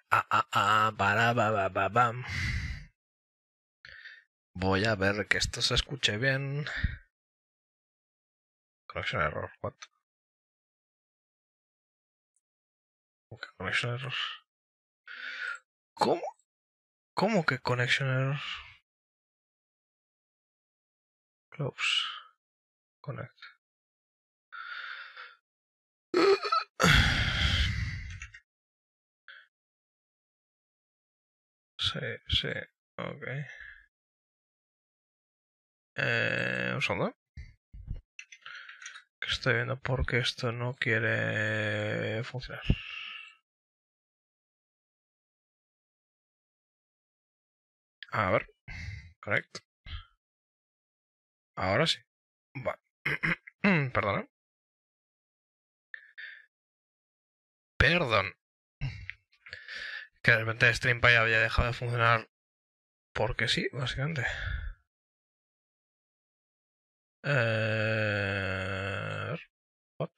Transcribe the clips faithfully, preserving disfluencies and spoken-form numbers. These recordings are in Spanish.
Ah, ah, ah, para, ba, ba, ba, bam. Voy a ver que esto se escuche bien. Connection error, what? ¿Cómo que connection error? ¿Cómo? ¿Cómo que connection error? Close. Connect. Sí, sí, ok. Eh, un segundo. Que estoy viendo por qué esto no quiere funcionar. A ver. Correcto. Ahora sí. Va. Perdón. Perdón. Que de repente StreamPy había dejado de funcionar porque sí, básicamente. Eh... What?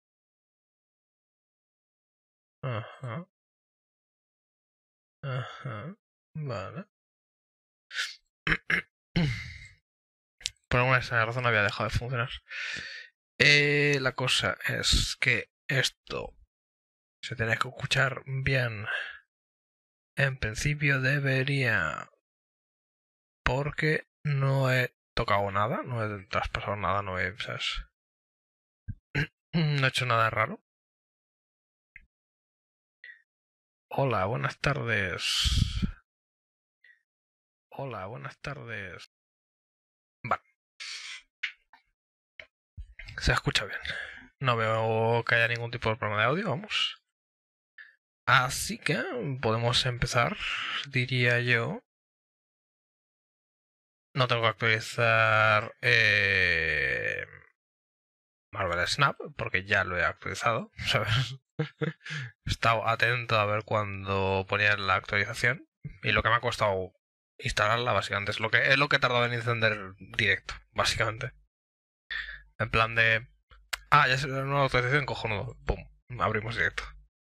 Ajá. Ajá. Vale. Por alguna razón había dejado de funcionar. Eh, la cosa es que esto se tiene que escuchar bien. En principio debería, porque no he tocado nada, no he traspasado nada, no he, ¿sabes? No he hecho nada raro. Hola, buenas tardes. Hola, buenas tardes. Vale. Se escucha bien. No veo que haya ningún tipo de problema de audio, vamos. Así que podemos empezar, diría yo. No tengo que actualizar eh, Marvel Snap, porque ya lo he actualizado, ¿sabes? He estado atento a ver cuando ponía la actualización. Y lo que me ha costado instalarla, básicamente, es lo que es lo que he tardado en encender directo, básicamente. En plan de... Ah, ya se una nueva actualización, cojonudo. Pum, abrimos directo.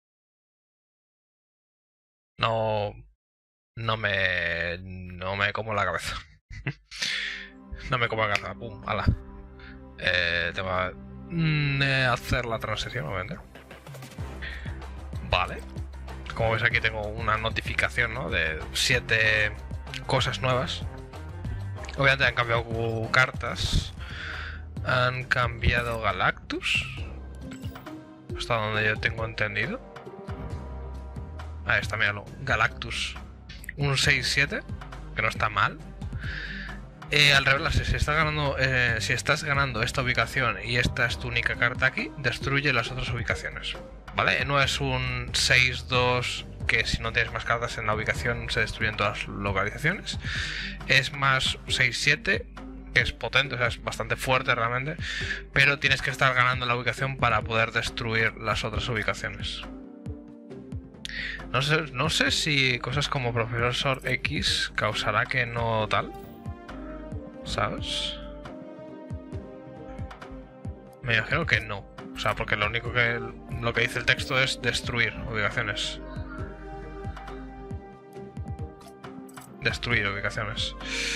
No... No me... No me como la cabeza. No me como la cabeza. Pum, ala. Eh, tengo que mm, eh, hacer la transición, obviamente. Vale. Como ves aquí tengo una notificación, ¿no? De siete cosas nuevas. Obviamente han cambiado cartas. Han cambiado Galactus. Hasta donde yo tengo entendido. Ahí está, míralo. Galactus. Un seis siete. Que no está mal. Eh, al revelarse, si estás ganando eh, si estás ganando esta ubicación y esta es tu única carta aquí, destruye las otras ubicaciones. ¿Vale? No es un seis dos que si no tienes más cartas en la ubicación se destruyen todas las localizaciones. Es más seis siete, que es potente, o sea, es bastante fuerte realmente, pero tienes que estar ganando la ubicación para poder destruir las otras ubicaciones. No sé, no sé si cosas como Profesor X causará que no tal, ¿sabes? Me imagino que no. O sea, porque lo único que lo que dice el texto es destruir ubicaciones. Destruir ubicaciones.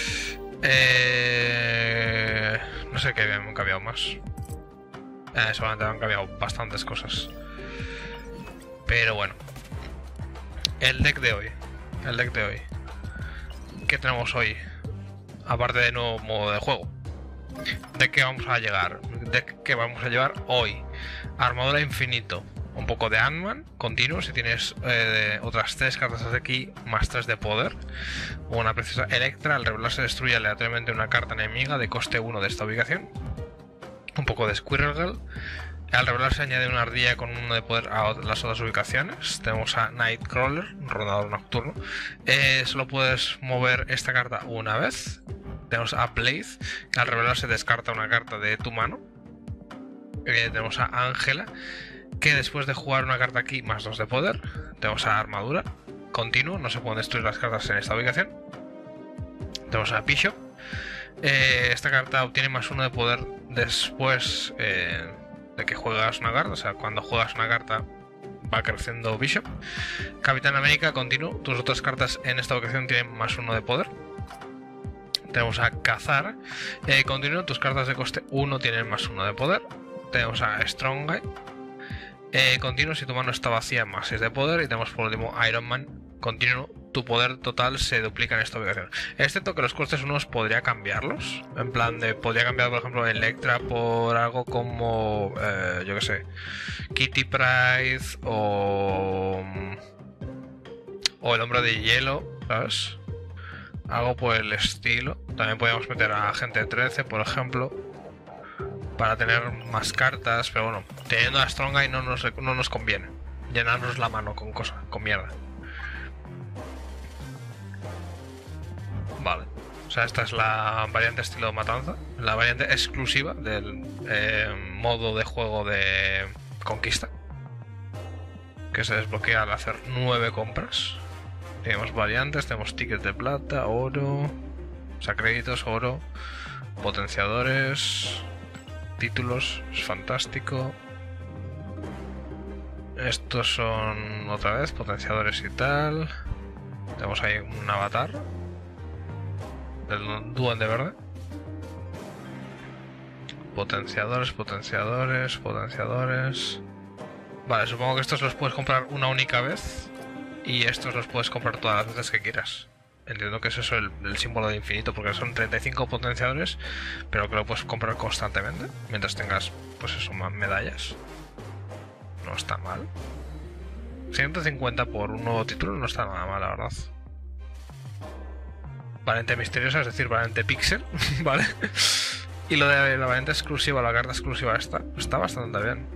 Eh... No sé qué han cambiado más. Eh, solamente han cambiado bastantes cosas. Pero bueno. El deck de hoy. El deck de hoy. ¿Qué tenemos hoy? Aparte de nuevo modo de juego. ¿De qué vamos a llegar? ¿De qué vamos a llevar hoy? Armadura infinito. Un poco de Ant-Man continuo. Si tienes eh, otras tres cartas de aquí, más tres de poder. Una preciosa Electra. Al revelarse destruye aleatoriamente una carta enemiga de coste uno de esta ubicación. Un poco de Squirrel Girl. Al revelarse añade una ardilla con uno de poder a las otras ubicaciones. Tenemos a Nightcrawler, un rondador nocturno. Eh, solo puedes mover esta carta una vez. Tenemos a Blade, que al revelarse descarta una carta de tu mano. Eh, tenemos a Ángela, que después de jugar una carta aquí más dos de poder. Tenemos a Armadura, continuo, no se pueden destruir las cartas en esta ubicación. Tenemos a Bishop. Eh, esta carta obtiene más uno de poder después... Eh, de que juegas una carta, o sea, cuando juegas una carta va creciendo Bishop. Capitán América continuo. Tus otras cartas en esta ubicación tienen más uno de poder. Tenemos a Cazar. Eh, continuo. Tus cartas de coste uno tienen más uno de poder. Tenemos a Strong Guy. Eh, continuo. Si tu mano está vacía, más seis de poder. Y tenemos por último Iron Man. Continuo. Tu poder total se duplica en esta ubicación. Excepto que los costes unos podría cambiarlos. En plan de, podría cambiar por ejemplo Electra por algo como, eh, yo que sé, Kitty Pryde o, o el hombre de hielo, ¿sabes? Algo por el estilo. También podríamos meter a Agente trece, por ejemplo, para tener más cartas. Pero bueno, teniendo a Strong Guy no nos, no nos conviene llenarnos la mano con cosas, con mierda. Vale, o sea, esta es la variante estilo matanza, la variante exclusiva del eh, modo de juego de conquista, que se desbloquea al hacer nueve compras. Tenemos variantes, tenemos tickets de plata, oro, o sea, créditos, oro, potenciadores, títulos, es fantástico. Estos son otra vez potenciadores y tal. Tenemos ahí un avatar del duende verde. Potenciadores, potenciadores, potenciadores. Vale, supongo que estos los puedes comprar una única vez y estos los puedes comprar todas las veces que quieras. Entiendo que es eso el, el símbolo de infinito, porque son treinta y cinco potenciadores, pero que lo puedes comprar constantemente mientras tengas, pues eso, más medallas. No está mal. ciento cincuenta por un nuevo título no está nada mal, la verdad. Variante misteriosa, es decir, variante pixel, ¿vale? Y lo de la variante exclusiva, la carta exclusiva esta, está bastante bien.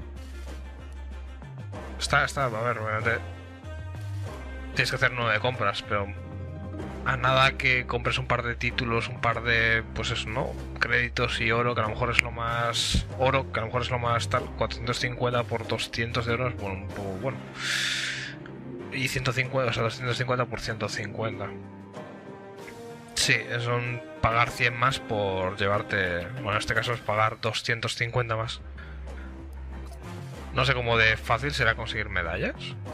Está, está, a ver, obviamente tienes que hacer nueve compras, pero a nada que compres un par de títulos, un par de, pues eso, ¿no? Créditos y oro, que a lo mejor es lo más... Oro, que a lo mejor es lo más tal, cuatrocientos cincuenta por doscientos de euros, bueno, un poco bueno. Y ciento cincuenta, o sea, doscientos cincuenta por ciento cincuenta. Sí, es un pagar cien más por llevarte... Bueno, en este caso es pagar doscientos cincuenta más. No sé cómo de fácil será conseguir medallas.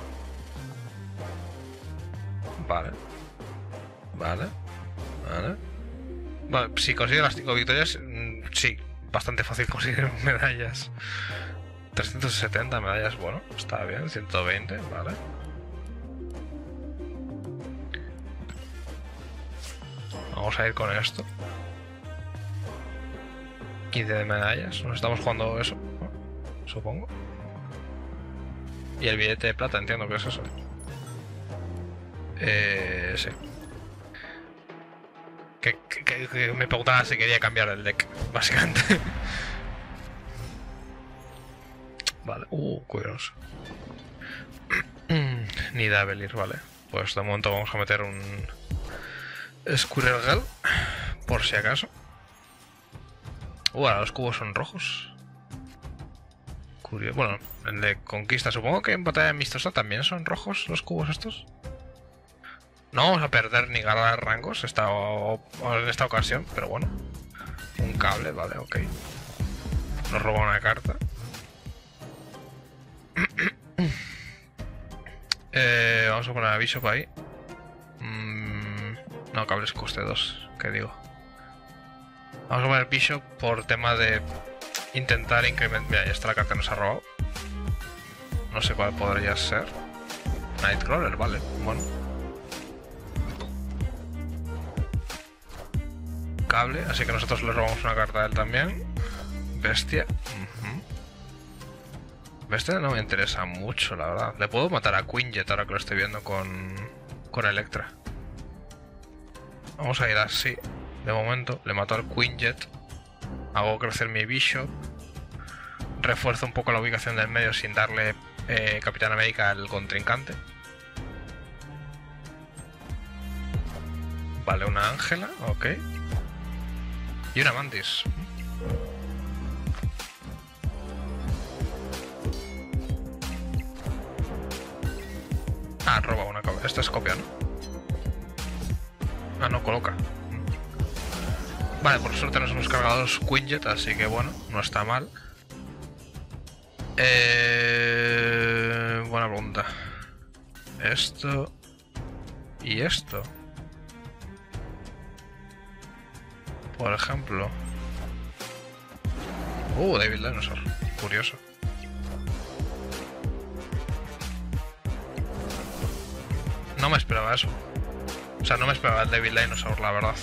Vale. Vale. Vale. Bueno, si consigues las cinco victorias, sí, bastante fácil conseguir medallas. trescientos setenta medallas, bueno, está bien. ciento veinte, vale. Vamos a ir con esto. quince de medallas. Nos estamos jugando eso, ¿no? Supongo. Y el billete de plata, entiendo que es eso. Eh, sí. Que, que, que, que me preguntaba si quería cambiar el deck, básicamente. Vale. Uh, curioso. Ni Davelir, vale. Pues de momento vamos a meter un Squirrel, por si acaso. Uh, ahora los cubos son rojos. Curioso. Bueno, el de conquista. Supongo que en batalla amistosa también son rojos los cubos estos. No vamos a perder ni ganar rangos esta, o, o en esta ocasión, pero bueno. Un cable, vale, ok. Nos roba una carta. eh, vamos a poner a Bishop ahí. Mm, no, cables coste dos, ¿qué digo? Vamos a poner Bishop por tema de intentar incrementar... Mira, ya está la carta que nos ha robado. No sé cuál podría ser. Nightcrawler, vale, bueno. Cable, así que nosotros le robamos una carta a él también. Bestia. Uh-huh. Bestia no me interesa mucho, la verdad. Le puedo matar a Quinjet ahora que lo estoy viendo con, con Electra. Vamos a ir así. De momento, le mato al Quinjet. Hago crecer mi Bishop. Refuerzo un poco la ubicación del medio sin darle eh, Capitán América al contrincante. Vale, una Ángela, ok. Y una Mantis. Ah, roba una copia. Esta es copia, ¿no? Ah, no, coloca. Vale, por suerte nos hemos cargado los Quinjet, así que bueno, no está mal. Eh... Buena pregunta. Esto... Y esto. Por ejemplo. Uh, Devil Dinosaur. Curioso. No me esperaba eso. O sea, no me esperaba el Devil Dinosaur, la verdad.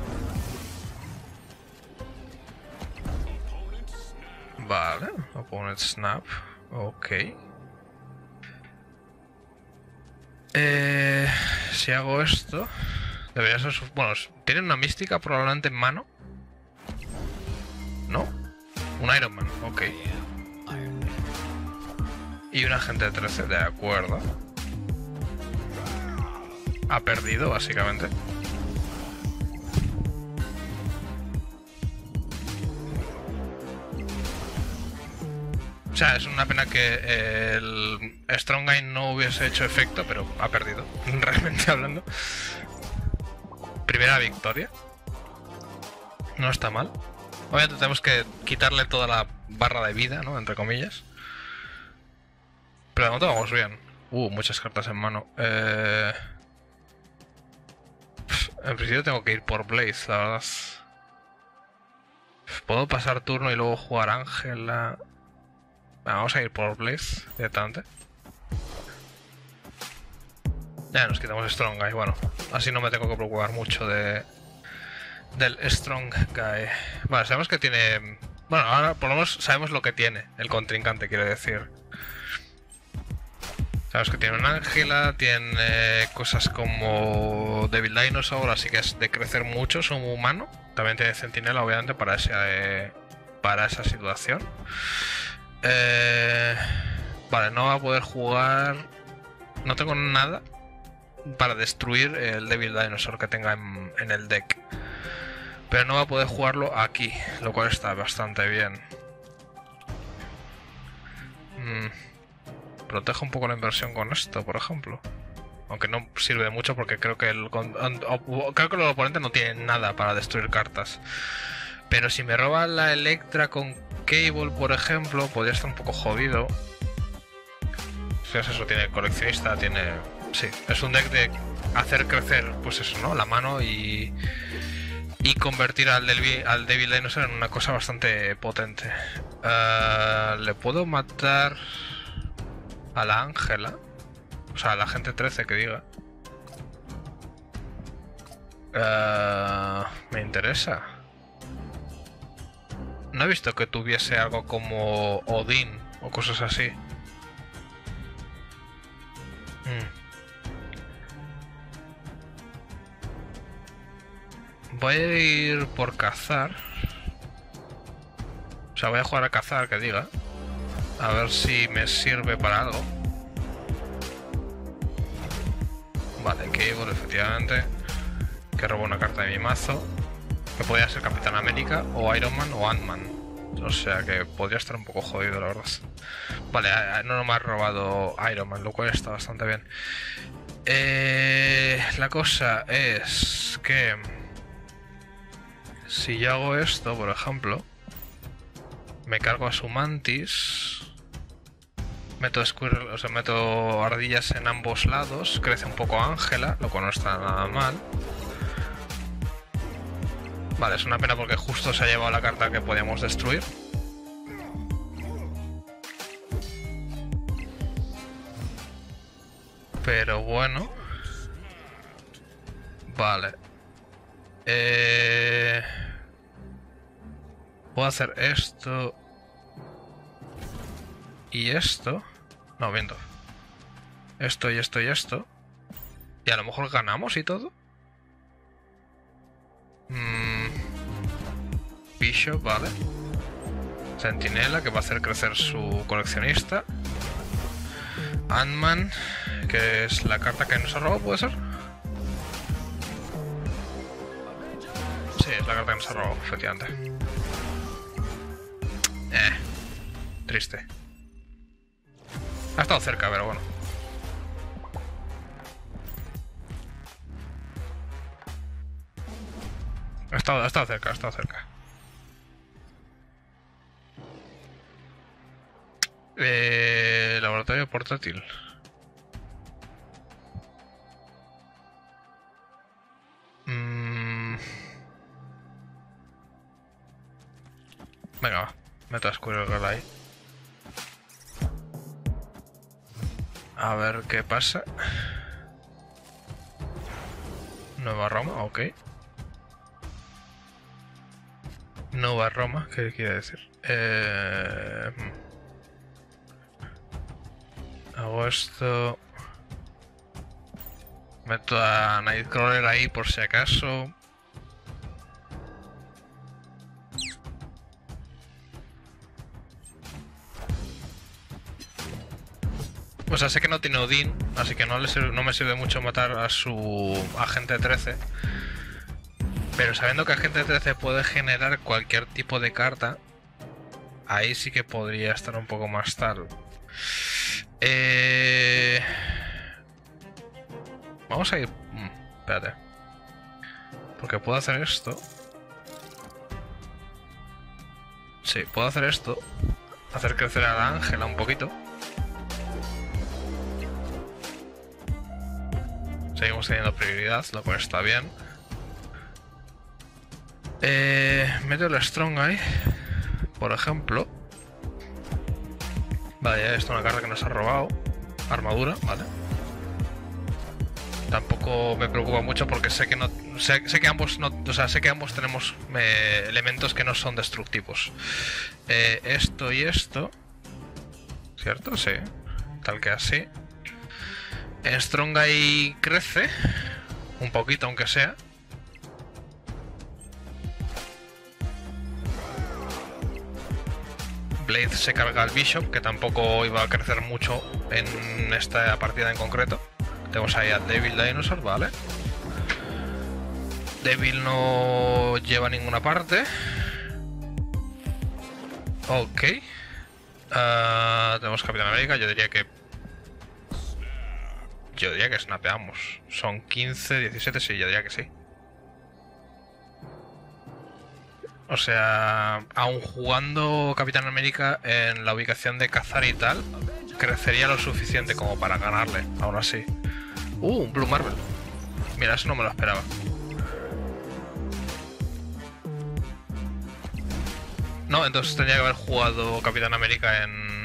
Vale. Opponent Snap. Ok. Eh, si hago esto... Debería ser... Su... Bueno, ¿tiene una mística probablemente en mano? ¿No? Un Iron Man, ok. Y un agente trece, de acuerdo. Ha perdido, básicamente. O sea, es una pena que el Strong Guy no hubiese hecho efecto, pero ha perdido, realmente hablando. Primera victoria. No está mal. Obviamente tenemos que quitarle toda la barra de vida, ¿no? Entre comillas. Pero de momento vamos bien. Uh, muchas cartas en mano. Eh... En principio tengo que ir por Blaze, la verdad. Puedo pasar turno y luego jugar Ángela. Vamos a ir por Blaze directamente. Ya nos quitamos Strong Guy. Bueno, así no me tengo que preocupar mucho de del Strong Guy. Vale, sabemos que tiene... Bueno, ahora por lo menos sabemos lo que tiene el contrincante, quiero decir. Sabemos que tiene una Ángela, tiene cosas como Devil Dinosaur, así que es de crecer mucho, es un humano. También tiene Centinela, obviamente, para, ese, eh, para esa situación. Eh, vale, no va a poder jugar... No tengo nada para destruir el Devil Dinosaur que tenga en, en el deck. Pero no va a poder jugarlo aquí, lo cual está bastante bien. Mm. Protejo un poco la inversión con esto, por ejemplo. Aunque no sirve mucho porque creo que el creo que el oponente no tiene nada para destruir cartas. Pero si me roba la Electra con Cable, por ejemplo, podría estar un poco jodido. Si es eso, tiene coleccionista, tiene... Sí, es un deck de hacer crecer, pues eso, ¿no? La mano y... Y convertir al, Delvi, al Devil Dinosaur en una cosa bastante potente. Uh, ¿Le puedo matar a la Ángela? O sea, a la agente trece, que diga. Uh, me interesa. No he visto que tuviese algo como Odín o cosas así. Mm. Voy a ir por cazar. O sea, voy a jugar a cazar, que diga. A ver si me sirve para algo. Vale, Cable, efectivamente. Que robo una carta de mi mazo. Que podría ser Capitán América, o Iron Man, o Ant-Man. O sea que podría estar un poco jodido, la verdad. Vale, no me ha robado Iron Man, lo cual está bastante bien. Eh, la cosa es que... Si yo hago esto, por ejemplo, me cargo a su Mantis, meto Squirrel, o sea, meto ardillas en ambos lados, crece un poco Ángela, lo cual no está nada mal. Vale, es una pena porque justo se ha llevado la carta que podíamos destruir. Pero bueno. Vale. Eh... Puedo hacer esto y esto. No, viendo. Esto y esto y esto. Y a lo mejor ganamos y todo. Mm. Bishop, vale. Centinela, que va a hacer crecer su coleccionista. Ant-Man, que es la carta que nos ha robado, ¿puede ser? Sí, es la carta que nos ha robado, efectivamente. Eh, triste. Ha estado cerca, pero bueno. Ha estado, ha estado cerca, ha estado cerca. Eh, laboratorio portátil. Mm. Venga, va. Meto a Squirrel ahí. A ver qué pasa. Nueva Roma, ok. Nueva Roma, ¿qué quiere decir? Eh... Hago esto. Meto a Nightcrawler ahí por si acaso. O sea, sé que no tiene Odín, así que no, le sirve, no me sirve mucho matar a su agente trece. Pero sabiendo que agente trece puede generar cualquier tipo de carta, ahí sí que podría estar un poco más tal. Eh... Vamos a ir... Mm, espérate. Porque puedo hacer esto. Sí, puedo hacer esto. Hacer crecer a la Ángela un poquito. Seguimos teniendo prioridad, lo cual está bien. Eh, meto el Strong ahí, por ejemplo. Vale, ya esto es una carta que nos ha robado. Armadura, vale. Tampoco me preocupa mucho porque sé que no sé, sé que ambos no, o sea, sé que ambos tenemos eh, elementos que no son destructivos. Eh, esto y esto, ¿cierto? Sí, tal que así. En Strong ahí crece un poquito, aunque sea. Blade se carga al Bishop, que tampoco iba a crecer mucho en esta partida en concreto. Tenemos ahí a Devil Dinosaur, vale. Devil no lleva a ninguna parte. Ok. Uh, tenemos Capitán América, yo diría que... Yo diría que snapeamos. Son quince, diecisiete, sí, yo diría que sí. O sea, aun jugando Capitán América en la ubicación de cazar y tal, crecería lo suficiente como para ganarle, aún así. Uh, un Blue Marvel. Mira, eso no me lo esperaba. No, entonces tendría que haber jugado Capitán América en...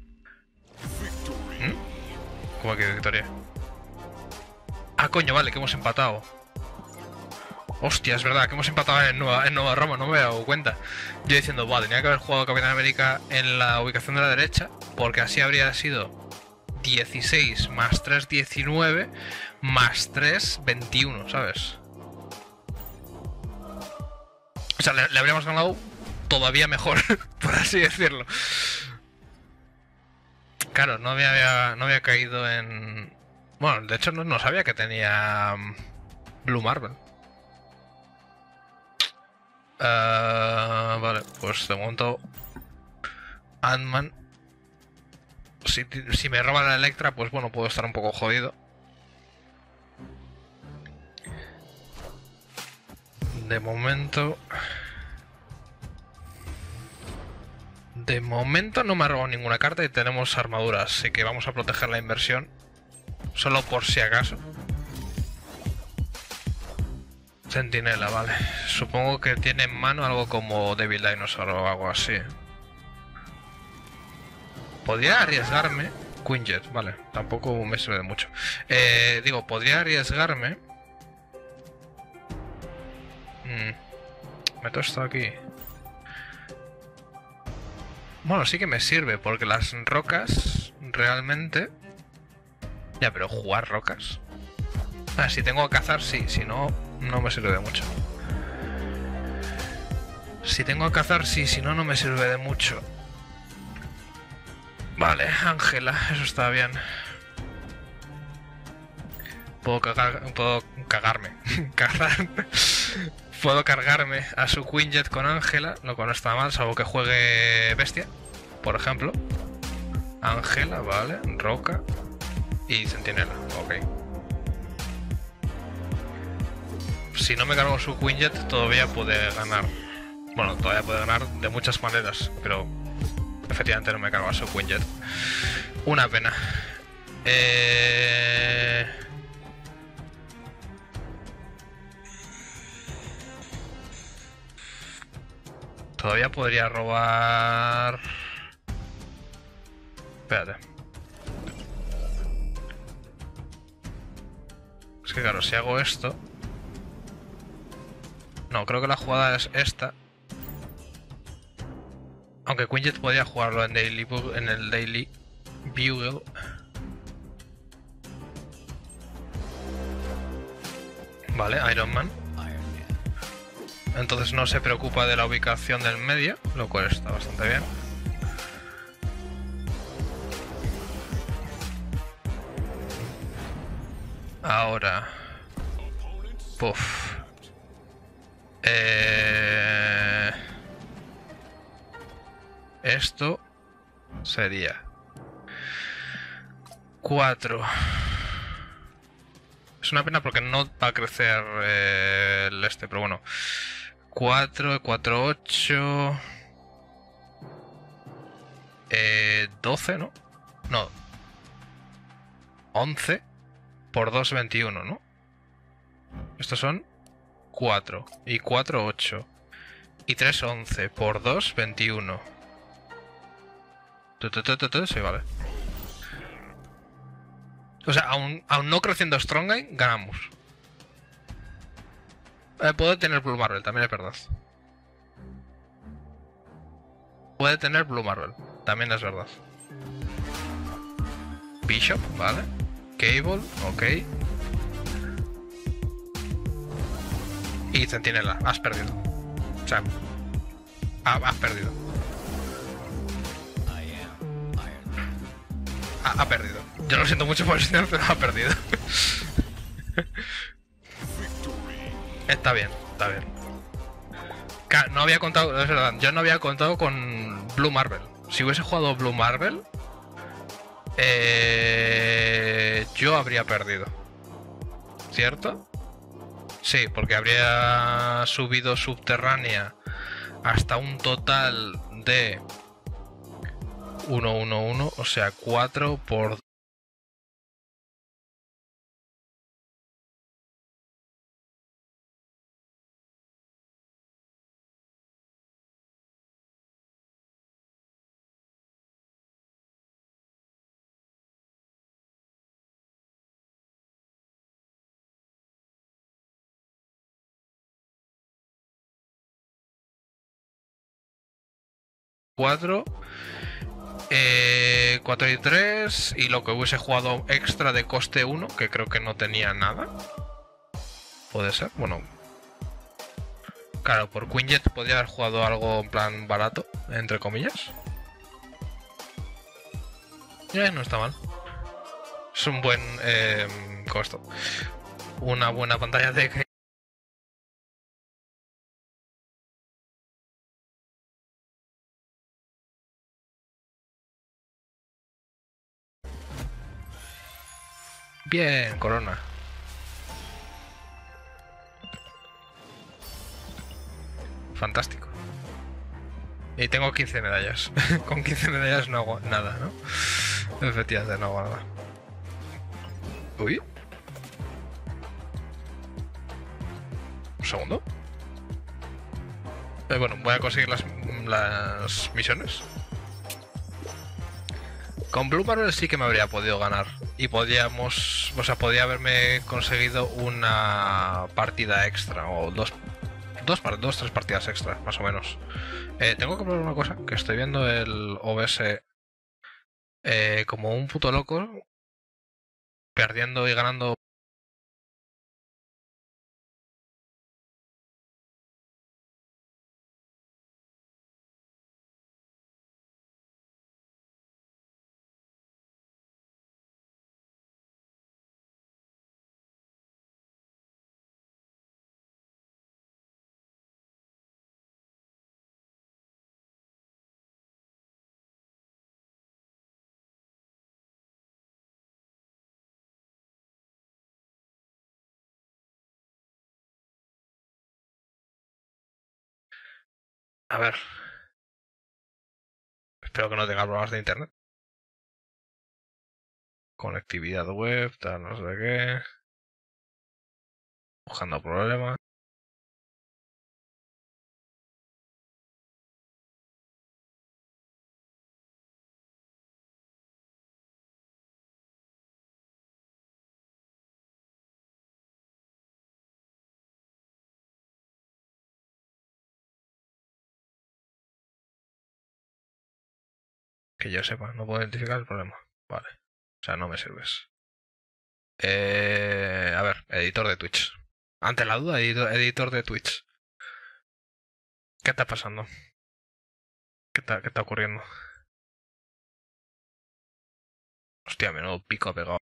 ¿Mm? ¿Cómo que victoria? Ah, coño, vale, que hemos empatado. Hostia, es verdad, que hemos empatado en Nueva, en Nueva Roma, no me he dado cuenta. Yo diciendo, buah, tenía que haber jugado Capitán América en la ubicación de la derecha, porque así habría sido dieciséis más tres, diecinueve, más tres, veintiuno, ¿sabes? O sea, le, le habríamos ganado todavía mejor, por así decirlo. Claro, no había, no había caído en... Bueno, de hecho no, no sabía que tenía Blue Marvel. Uh, vale, pues de momento Ant-Man. Si, si me roba la Electra, pues bueno, puedo estar un poco jodido. De momento... De momento no me ha robado ninguna carta y tenemos armaduras, así que vamos a proteger la inversión. Solo por si acaso. Sentinela, vale. Supongo que tiene en mano algo como Devil Dinosaur o algo así. Podría arriesgarme... Quinjet, vale. Tampoco me sirve de mucho. Eh, digo, podría arriesgarme... Mm. Meto esto aquí. Bueno, sí que me sirve, porque las rocas realmente... Ya, pero jugar rocas... Ah, si tengo que cazar, sí. Si no, no me sirve de mucho. Si tengo que cazar, sí. Si no, no me sirve de mucho. Vale, Ángela, eso está bien. Puedo cagar... Puedo cagarme. Cazar... Puedo cargarme a su Quinjet con Ángela, lo cual no está mal, salvo que juegue Bestia, por ejemplo. Ángela, vale, Roca y Centinela, ok. Si no me cargo su Quinjet, todavía puede ganar. Bueno, todavía puede ganar de muchas maneras, pero Efectivamente no me he cargado su Quinjet. Una pena. Eh... Todavía podría robar... Espérate. Es que claro, si hago esto... No, creo que la jugada es esta. Aunque Quinjet podría jugarlo en, Daily Bu- en el Daily Bugle. Vale, Iron Man. Entonces no se preocupa de la ubicación del medio, lo cual está bastante bien. Ahora... Puff. Eh... Esto sería... cuatro. Es una pena porque no va a crecer eh, el este, pero bueno. cuatro, cuatro, ocho... Eh, doce, ¿no? No. once por dos, veintiuno, ¿no? Estos son cuatro. Y cuatro, ocho. Y tres, once. Por dos, veintiuno. Tu, tu, tu, tu, tu, sí, vale. O sea, aún, aún no creciendo Strongline, ganamos. Eh, puede tener Blue Marvel, también es verdad. Puede tener Blue Marvel, también es verdad. Bishop, vale. Cable, ok. Y Centinela, has perdido. O sea, ha- has perdido. Ha, ha perdido. Yo lo siento mucho por el señor, pero ha perdido. Está bien, está bien. Claro, no había contado, es verdad, yo no había contado con Blue Marvel. Si hubiese jugado Blue Marvel, eh, yo habría perdido. ¿Cierto? Sí, porque habría subido subterránea hasta un total de uno, uno, uno, o sea, cuatro por... cuatro, eh, cuatro y tres, y lo que hubiese jugado extra de coste uno, que creo que no tenía nada. Puede ser, bueno. Claro, por Quinjet podría haber jugado algo en plan barato, entre comillas. Eh, no está mal. Es un buen eh, costo. Una buena pantalla de... Bien, corona. Fantástico. Y tengo quince medallas. Con quince medallas no hago nada, ¿no? Efectivamente, no hago nada. Uy. Un segundo. Eh, bueno, voy a conseguir las, las misiones. Con Blue Marvel sí que me habría podido ganar. Y podíamos... O sea, podía haberme conseguido una partida extra. O dos... Dos, dos tres partidas extra, más o menos. Eh, tengo que probar una cosa. Que estoy viendo el O B S... Eh, como un puto loco. Perdiendo y ganando... A ver... Espero que no tenga problemas de internet. Conectividad web, tal, no sé qué. Buscando problemas. Que yo sepa, no puedo identificar el problema. Vale. O sea, no me sirves. Eh, a ver, editor de Twitch. Ante la duda, editor, editor de Twitch. ¿Qué está pasando? ¿Qué está, qué está ocurriendo? Hostia, menudo pico ha pegado.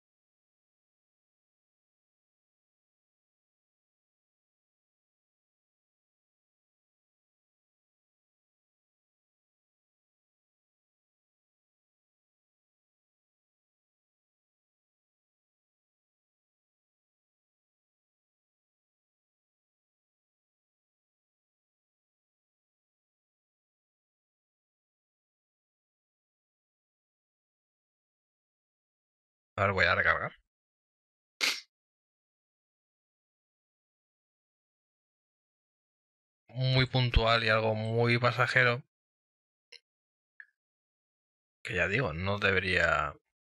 A ver, voy a recargar. Muy puntual y algo muy pasajero. Que ya digo, no debería...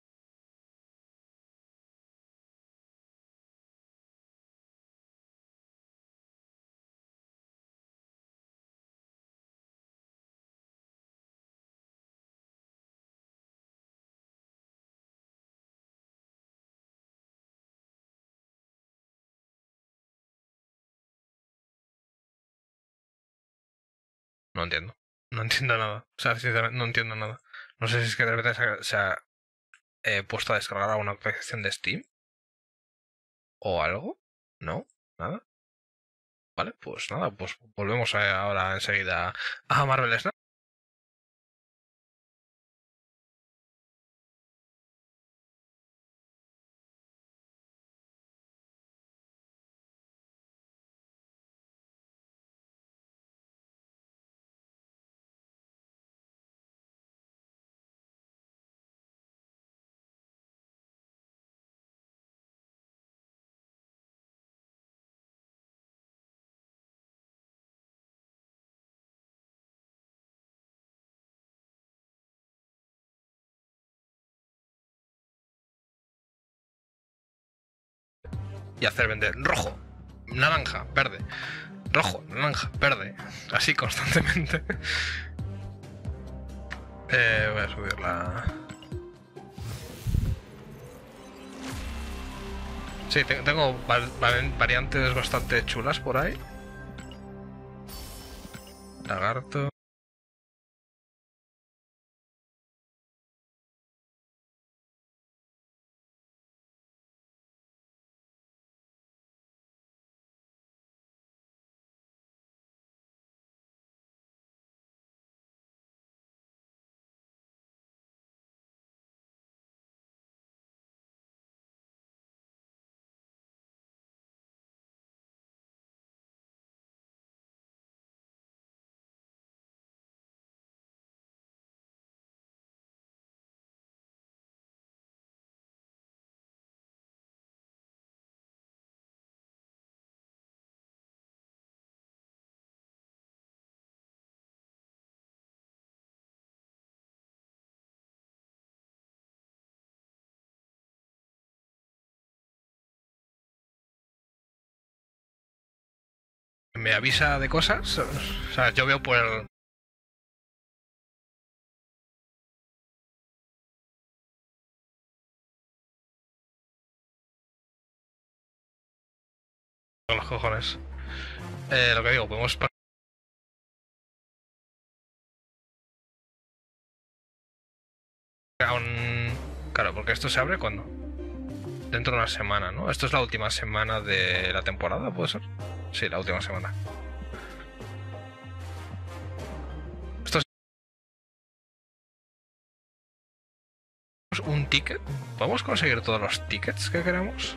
No entiendo. No entiendo nada. O sea, sinceramente, no entiendo nada. No sé si es que de repente se ha, se ha, eh, puesto a descargar alguna actualización de Steam o algo. ¿No? ¿Nada? Vale, pues nada, pues volvemos a- ahora enseguida a Marvel Snap. Y hacer vender rojo, naranja, verde, rojo, naranja, verde. Así constantemente. eh, voy a subir la... Sí, tengo variantes bastante chulas por ahí. Lagarto. Me avisa de cosas. O sea, yo veo por el... por los cojones. Eh, lo que digo, podemos... Un... Claro, porque esto se abre cuando... Dentro de una semana, ¿no? Esto es la última semana de la temporada, ¿puede ser? Sí, la última semana. Esto es un ticket. ¿Podemos conseguir todos los tickets que queramos?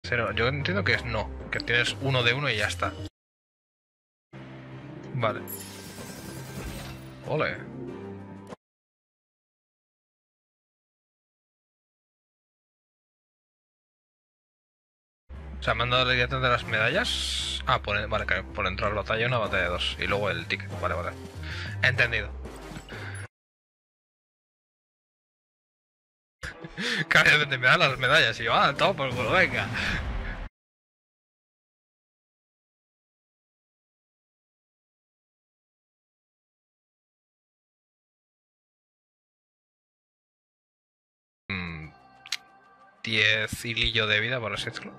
Cero. Yo entiendo que es no, que tienes uno de uno y ya está. Vale. Ole. O sea, me han dado la idea de las medallas. Ah, por, vale, claro, por entrar a la batalla una batalla de dos. Y luego el ticket. Vale, vale. Entendido. Claro, me dan las medallas y yo, ah, todo por culo, venga. Mm, diez hilillo de vida, por así decirlo.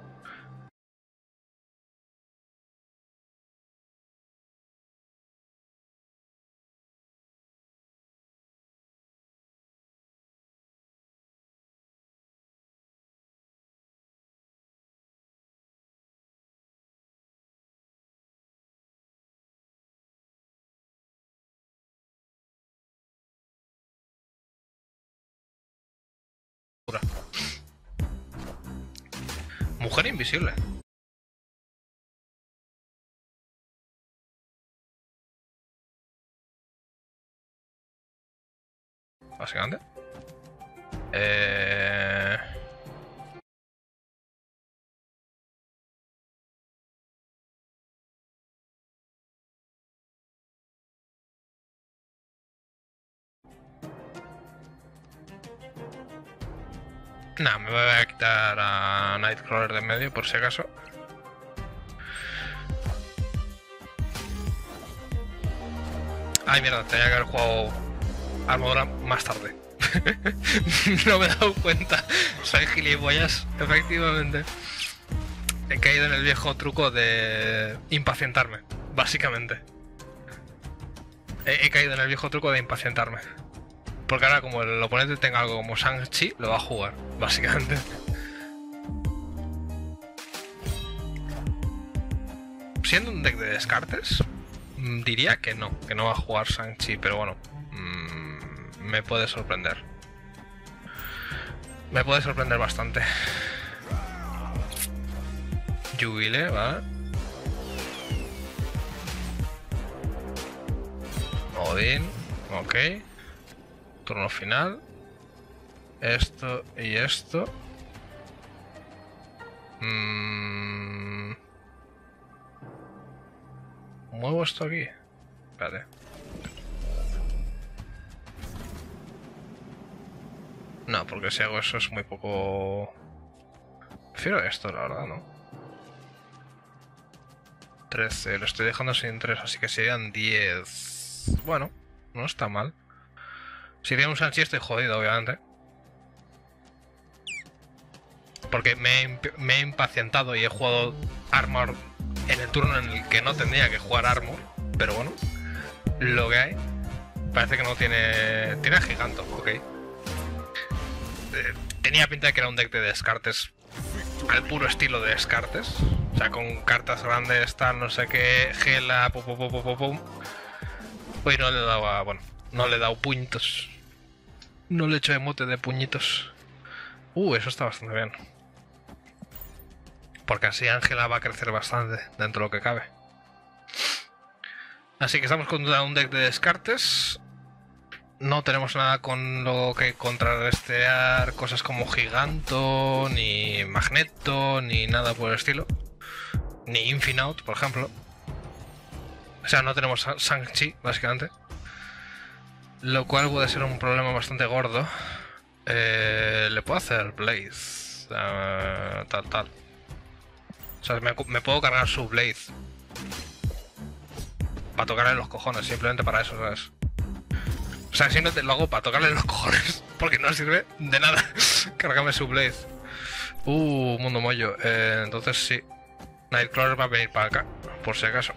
Mujer invisible. Básicamente. Eh... Nah, me voy a quitar a Nightcrawler de en medio por si acaso. Ay, mierda, tenía que haber jugado armadura más tarde. No me he dado cuenta. Soy gilipollas, efectivamente. He caído en el viejo truco de impacientarme, básicamente. He, he caído en el viejo truco de impacientarme. Porque ahora como el oponente tenga algo como Shang-Chi, lo va a jugar, básicamente. Siendo un deck de descartes, diría que no, que no va a jugar Shang-Chi, pero bueno, mmm, me puede sorprender. Me puede sorprender bastante. Jubile, ¿vale? Odín, ok. Turno final. Esto y esto. Mm. Muevo esto aquí. Espérate. No, porque si hago eso es muy poco... Prefiero esto, la verdad, ¿no? trece, lo estoy dejando sin tres, así que serían diez. Bueno, no está mal. Si tiene un Shang-Chi estoy jodido, obviamente. Porque me he, me he impacientado y he jugado Armor en el turno en el que no tendría que jugar Armor. Pero bueno, lo que hay. Parece que no tiene... Tiene a Giganto, ok. Eh, tenía pinta de que era un deck de descartes. Al puro estilo de descartes. O sea, con cartas grandes, tal, no sé qué, Gela, pum, pum, pum, pum, pum. Uy, no le he dado a... Bueno, no le he dado puñitos. No le he hecho emote de puñitos. Uh, eso está bastante bien. Porque así Ángela va a crecer bastante dentro de lo que cabe. Así que estamos contra un deck de descartes. No tenemos nada con lo que contrarrestear cosas como Giganto, ni Magneto, ni nada por el estilo. Ni Infinout, por ejemplo. O sea, no tenemos Shang-Chi, básicamente. Lo cual puede ser un problema bastante gordo. Eh, le puedo hacer Blaze. Uh, tal, tal. O sea, me, me puedo cargar su Blaze. Para tocarle los cojones, simplemente para eso, ¿sabes? O sea, simplemente lo hago para tocarle los cojones. Porque no sirve de nada. Cárgame su Blaze. Uh, mundo mollo. Eh, entonces sí. Nightcrawler va a venir para acá, por si acaso.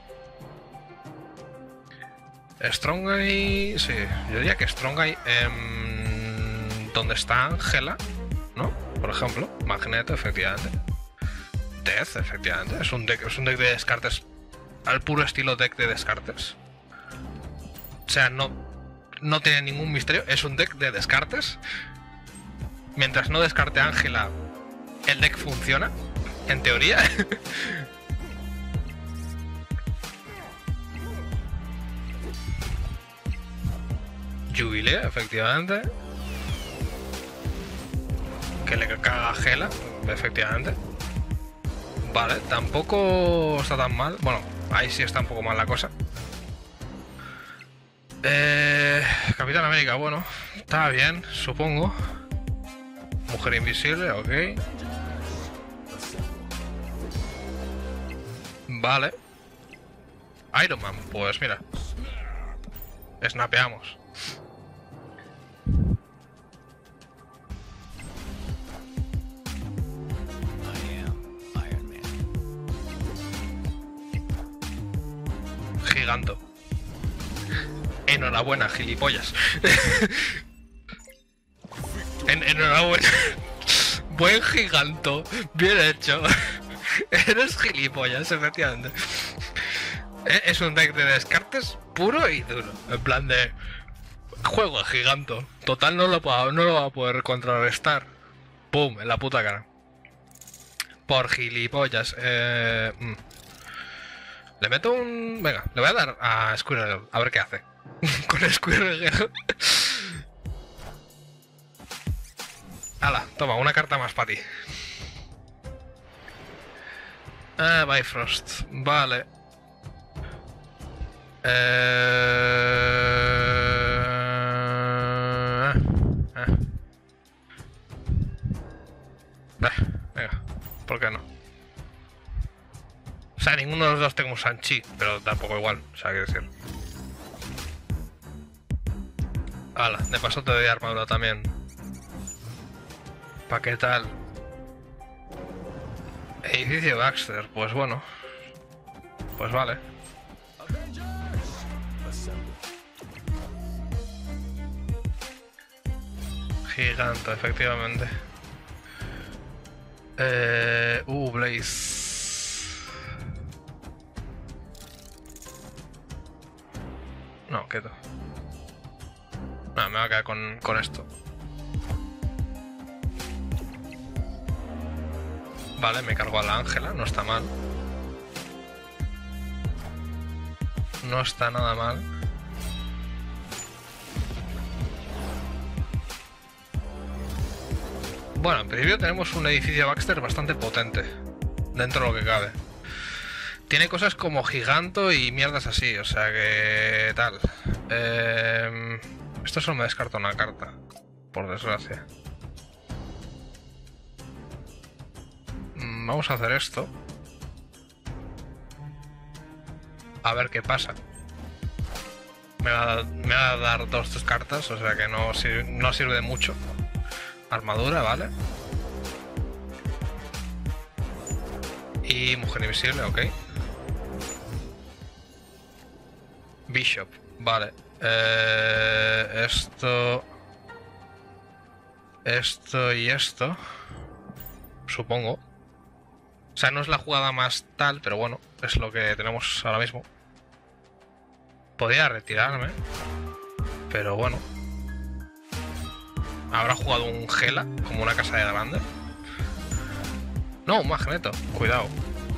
Strongeye... Sí, yo diría que Strongeye... Eh, donde está Ángela, ¿no? Por ejemplo. Magneto, efectivamente. Death, efectivamente. Es un deck, es un deck de descartes. Al puro estilo deck de descartes. O sea, no, no tiene ningún misterio. Es un deck de descartes. Mientras no descarte a Ángela, el deck funciona, En teoría. Jubilee, efectivamente. Que le caga a Gela, efectivamente. Vale, tampoco está tan mal. Bueno, ahí sí está un poco mal la cosa. Eh, Capitán América, bueno, está bien, supongo. Mujer invisible, ok. Vale. Iron Man, pues mira. Snapeamos. Giganto. Enhorabuena, gilipollas. en enhorabuena. Buen giganto. Bien hecho. Eres gilipollas, efectivamente. Es un deck de descartes puro y duro. En plan de... Juego giganto. Total no lo, puedo, no lo va a poder contrarrestar. Pum, en la puta cara. Por gilipollas. Eh... Mm. Le meto un... Venga, le voy a dar a Squirrel. A ver qué hace. Con Squirrel. Hala, toma, una carta más para ti. Ah, Bifrost. Vale. Eh... Eh. Venga, ¿por qué no? O sea, ninguno de los dos tengo un Sanchi, pero tampoco igual, o sea, quiero decir. Hala, de paso te doy armadura también. ¿Pa' qué tal? Edificio Baxter, pues bueno. Pues vale. Gigante, efectivamente. Eh, uh, Blaze. No, quieto. No, me voy a quedar con, con esto. Vale, me cargo a la Ángela, no está mal. No está nada mal. Bueno, en principio tenemos un edificio Baxter bastante potente. Dentro de lo que cabe. Tiene cosas como giganto y mierdas así, o sea que... tal. Eh, esto solo me descarta una carta, por desgracia. Vamos a hacer esto. A ver qué pasa. Me va a, me va a dar dos, tres cartas, o sea que no, no sirve de mucho. Armadura, vale. Y mujer invisible, ok. Bishop, vale. Eh, esto... Esto y esto. Supongo. O sea, no es la jugada más tal, pero bueno, es lo que tenemos ahora mismo. Podría retirarme, pero bueno. Habrá jugado un Gela, como una casa de grande. No, un Magneto, cuidado.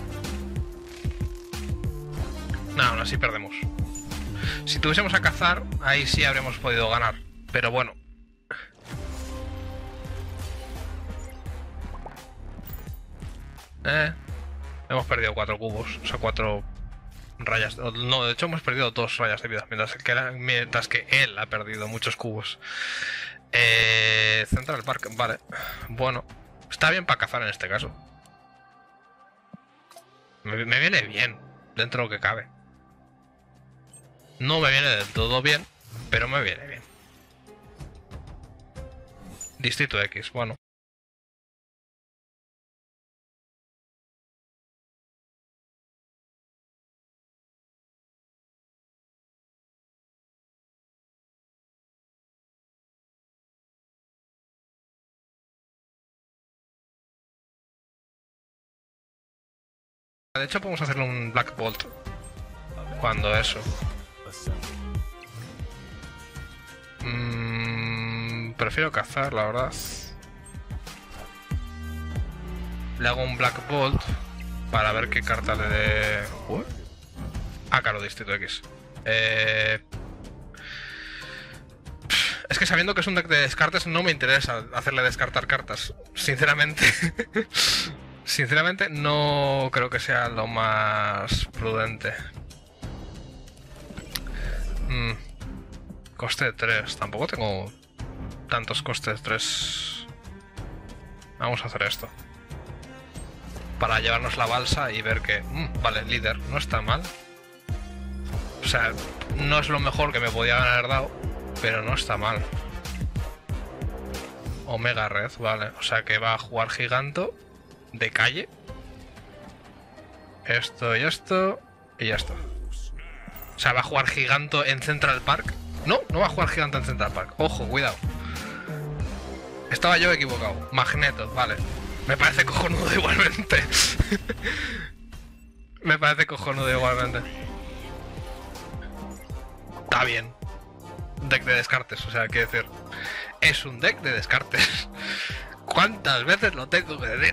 No, aún así perdemos. Si tuviésemos a cazar, ahí sí habríamos podido ganar. Pero bueno. Eh, hemos perdido cuatro cubos, o sea, cuatro rayas. No, de hecho hemos perdido dos rayas de vida, mientras que, era, mientras que él ha perdido muchos cubos. Eh, Central Park, vale. Bueno, está bien para cazar en este caso. Me, me viene bien, dentro de lo que cabe. No me viene del todo bien, pero me viene bien. Distrito X, bueno. De hecho podemos hacerle un Black Bolt cuando eso. Mm, prefiero cazar, la verdad. le hago un Black Bolt para ver qué carta le dé... ¿Uh? Ah, claro, Distrito X. Eh... Es que sabiendo que es un deck de descartes no me interesa hacerle descartar cartas. Sinceramente. Sinceramente no creo que sea lo más prudente. Mm. Coste de tres. Tampoco tengo tantos costes de tres. Vamos a hacer esto. Para llevarnos la balsa y ver que... Mm, vale, líder. No está mal. O sea, no es lo mejor que me podían haber dado, pero no está mal. Omega Red, vale. O sea que va a jugar Giganto de calle. Esto y esto y esto. O sea, va a jugar Giganto en Central Park. No, no va a jugar Giganto en Central Park. Ojo, cuidado. Estaba yo equivocado. Magneto, vale. Me parece cojonudo igualmente. Me parece cojonudo igualmente. Está bien. Deck de descartes, o sea, quiero decir, es un deck de descartes. ¿Cuántas veces lo tengo que decir?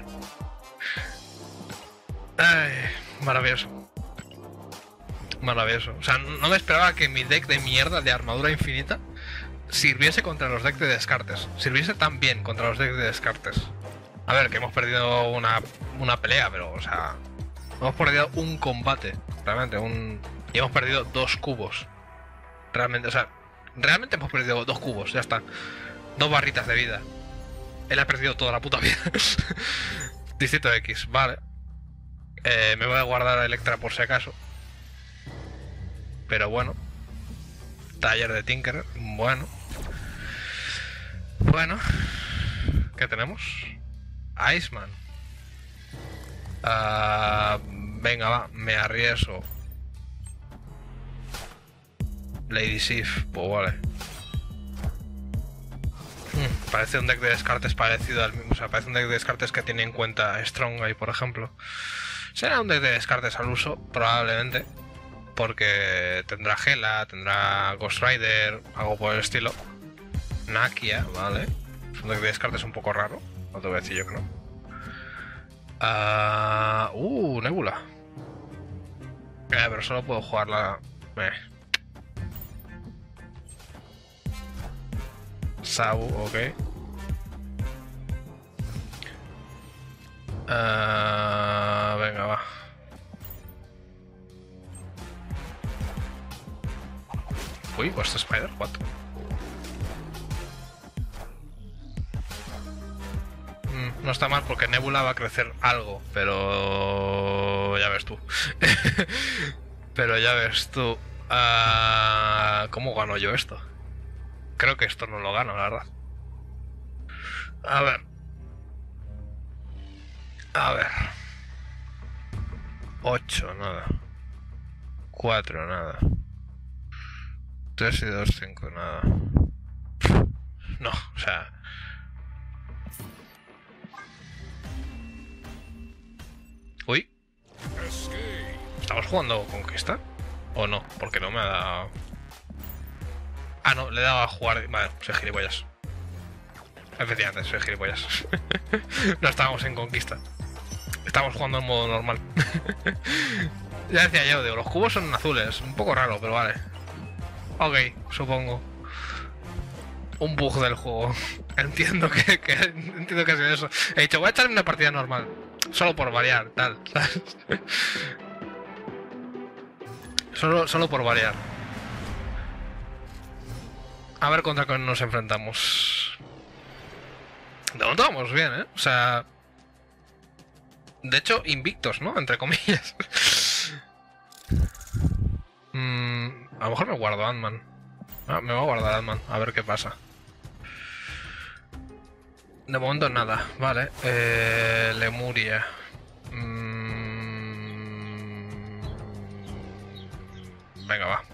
Ay, maravilloso. Maravilloso. O sea, no me esperaba que mi deck de mierda de armadura infinita sirviese contra los decks de descartes. Sirviese tan bien contra los decks de descartes. A ver, que hemos perdido una, una pelea, pero, o sea, hemos perdido un combate, realmente, un... y hemos perdido dos cubos. Realmente, o sea, realmente hemos perdido dos cubos, ya está. Dos barritas de vida. Él ha perdido toda la puta vida. Distrito X, vale. Eh, me voy a guardar a Electra por si acaso. Pero bueno. Taller de Tinkerer, bueno. Bueno. ¿Qué tenemos? Iceman. Uh, venga, va, me arriesgo. Lady Sif, pues vale. Hmm, parece un deck de descartes parecido al mismo. O sea, parece un deck de descartes que tiene en cuenta Strongeye, por ejemplo. Será un deck de descartes al uso, probablemente. Porque tendrá Gela, tendrá Ghost Rider, algo por el estilo. Nakia, vale. Es un deck de descartes un poco raro. No te voy a decir yo que no. Uh, uh Nebula. Eh, pero solo puedo jugarla. Eh. Sabu, ok. Uh, venga, va. Uy, ¿what's the spider? What? Mm, no está mal porque Nebula va a crecer algo, pero ya ves tú. Pero ya ves tú. Uh, ¿Cómo gano yo esto? Creo que esto no lo gano, la verdad. A ver. A ver. ocho, nada. cuatro, nada. tres y dos, cinco, nada. No, o sea... Uy. ¿Estamos jugando Conquista? ¿O no? Porque no me ha dado... Ah, no, le he dado a jugar... Vale, soy gilipollas. Efectivamente, soy gilipollas. No estábamos en Conquista. Estábamos jugando en modo normal. Ya decía yo, digo, los cubos son azules. Un poco raro, pero vale. Ok, supongo. Un bug del juego. Entiendo que, que entiendo que ha sido eso. He dicho, voy a echarme una partida normal. Solo por variar, tal. Solo, solo por variar. A ver contra quién nos enfrentamos. De momento vamos bien, ¿eh? O sea... De hecho, invictos, ¿no? Entre comillas. mm, a lo mejor me guardo Ant-Man. Ah, me voy a guardar Ant-Man, a ver qué pasa. De momento nada, vale. Eh, Lemuria. Mm, venga, va.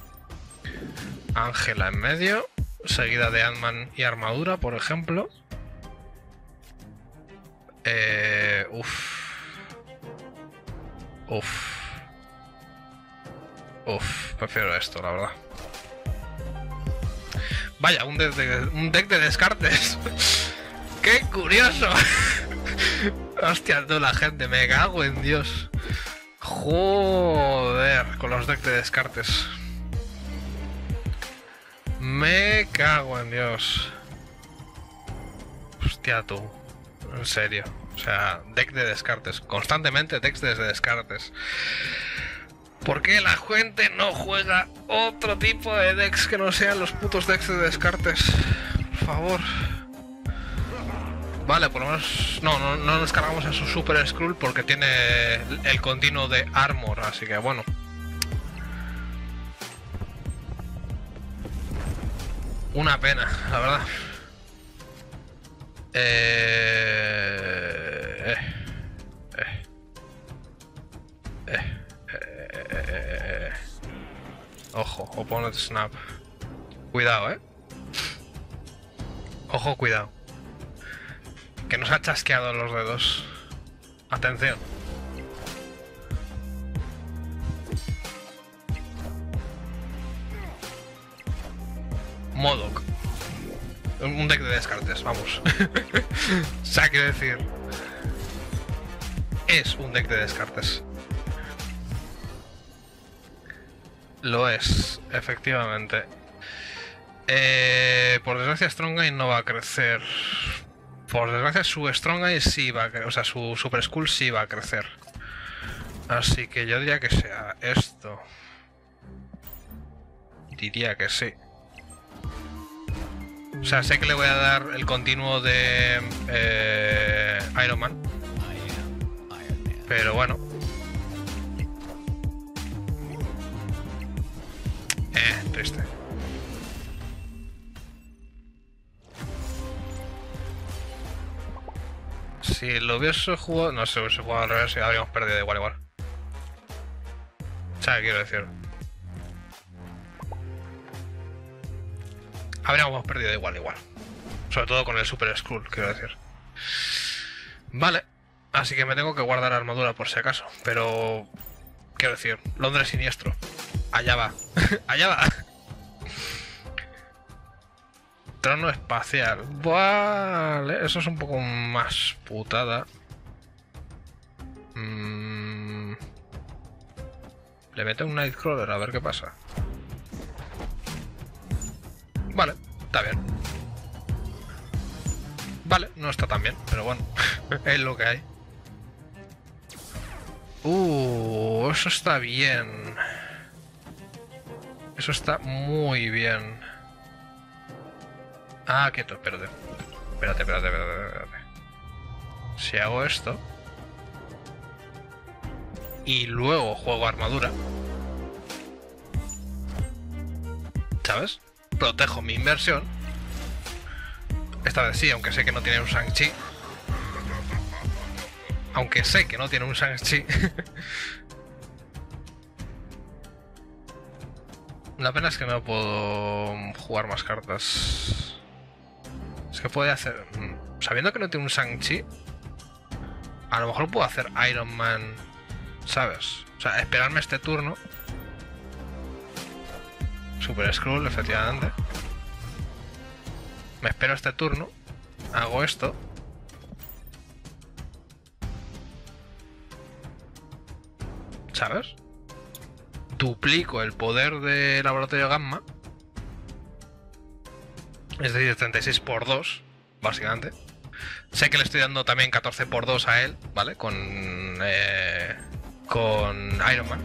Ángela en medio. Seguida de Ant-Man y armadura, por ejemplo. Eh, uf. Uf. Uf, prefiero esto, la verdad. Vaya, un deck de, un deck de descartes. ¡Qué curioso! Hostia, toda la gente, me cago en Dios. Joder, con los decks de descartes. Me cago en Dios. Hostia, tú. En serio. O sea, deck de descartes. Constantemente decks de descartes. ¿Por qué la gente no juega otro tipo de decks que no sean los putos decks de descartes? Por favor. Vale, por lo menos no, no, no nos cargamos a su Super Skrull porque tiene el continuo de Armor, así que bueno. Una pena, la verdad. Eh... Eh... Eh... Eh... eh, eh. Ojo, opponent snap. Cuidado, eh. Ojo, cuidado. Que nos ha chasqueado los dedos. Atención. Modok. Un deck de descartes, vamos. O sea, quiero decir... Es un deck de descartes. Lo es, efectivamente. Eh, por desgracia, Strongeye no va a crecer. Por desgracia, su Strongeye sí va a crecer. O sea, su Super Skrull sí va a crecer. Así que yo diría que sea esto. Diría que sí. O sea, sé que le voy a dar el continuo de eh, Iron Man. Pero bueno. Eh, triste. Si lo hubiese jugado... No sé, hubiese jugado al revés y habríamos perdido igual igual. O sea, quiero decir... Habríamos perdido igual igual. Sobre todo con el Super Skrull, quiero decir. Vale. Así que me tengo que guardar armadura por si acaso. Pero... Quiero decir, Londres siniestro. Allá va. Allá va. Trono espacial. Vale, eso es un poco más putada. Mm. Le meto un Nightcrawler a ver qué pasa. Vale, está bien. Vale, no está tan bien, pero bueno. Es lo que hay. Uh, eso está bien. Eso está muy bien. Ah, quieto, espérate. Espérate, espérate, espérate, espérate. Si hago esto y luego juego armadura, ¿sabes? Protejo mi inversión. Esta vez sí, aunque sé que no tiene un Shang-Chi. Aunque sé que no tiene un Shang-Chi. La pena es que no puedo jugar más cartas. Es que puede hacer... Sabiendo que no tiene un Shang-Chi, a lo mejor puedo hacer Iron Man, ¿sabes? O sea, esperarme este turno. Super Skrull, efectivamente. Me espero este turno. Hago esto. ¿Sabes? Duplico el poder de Laboratorio Gamma. Es decir, treinta y seis por dos, básicamente. Sé que le estoy dando también catorce por dos a él, ¿vale? Con... Eh, con Iron Man.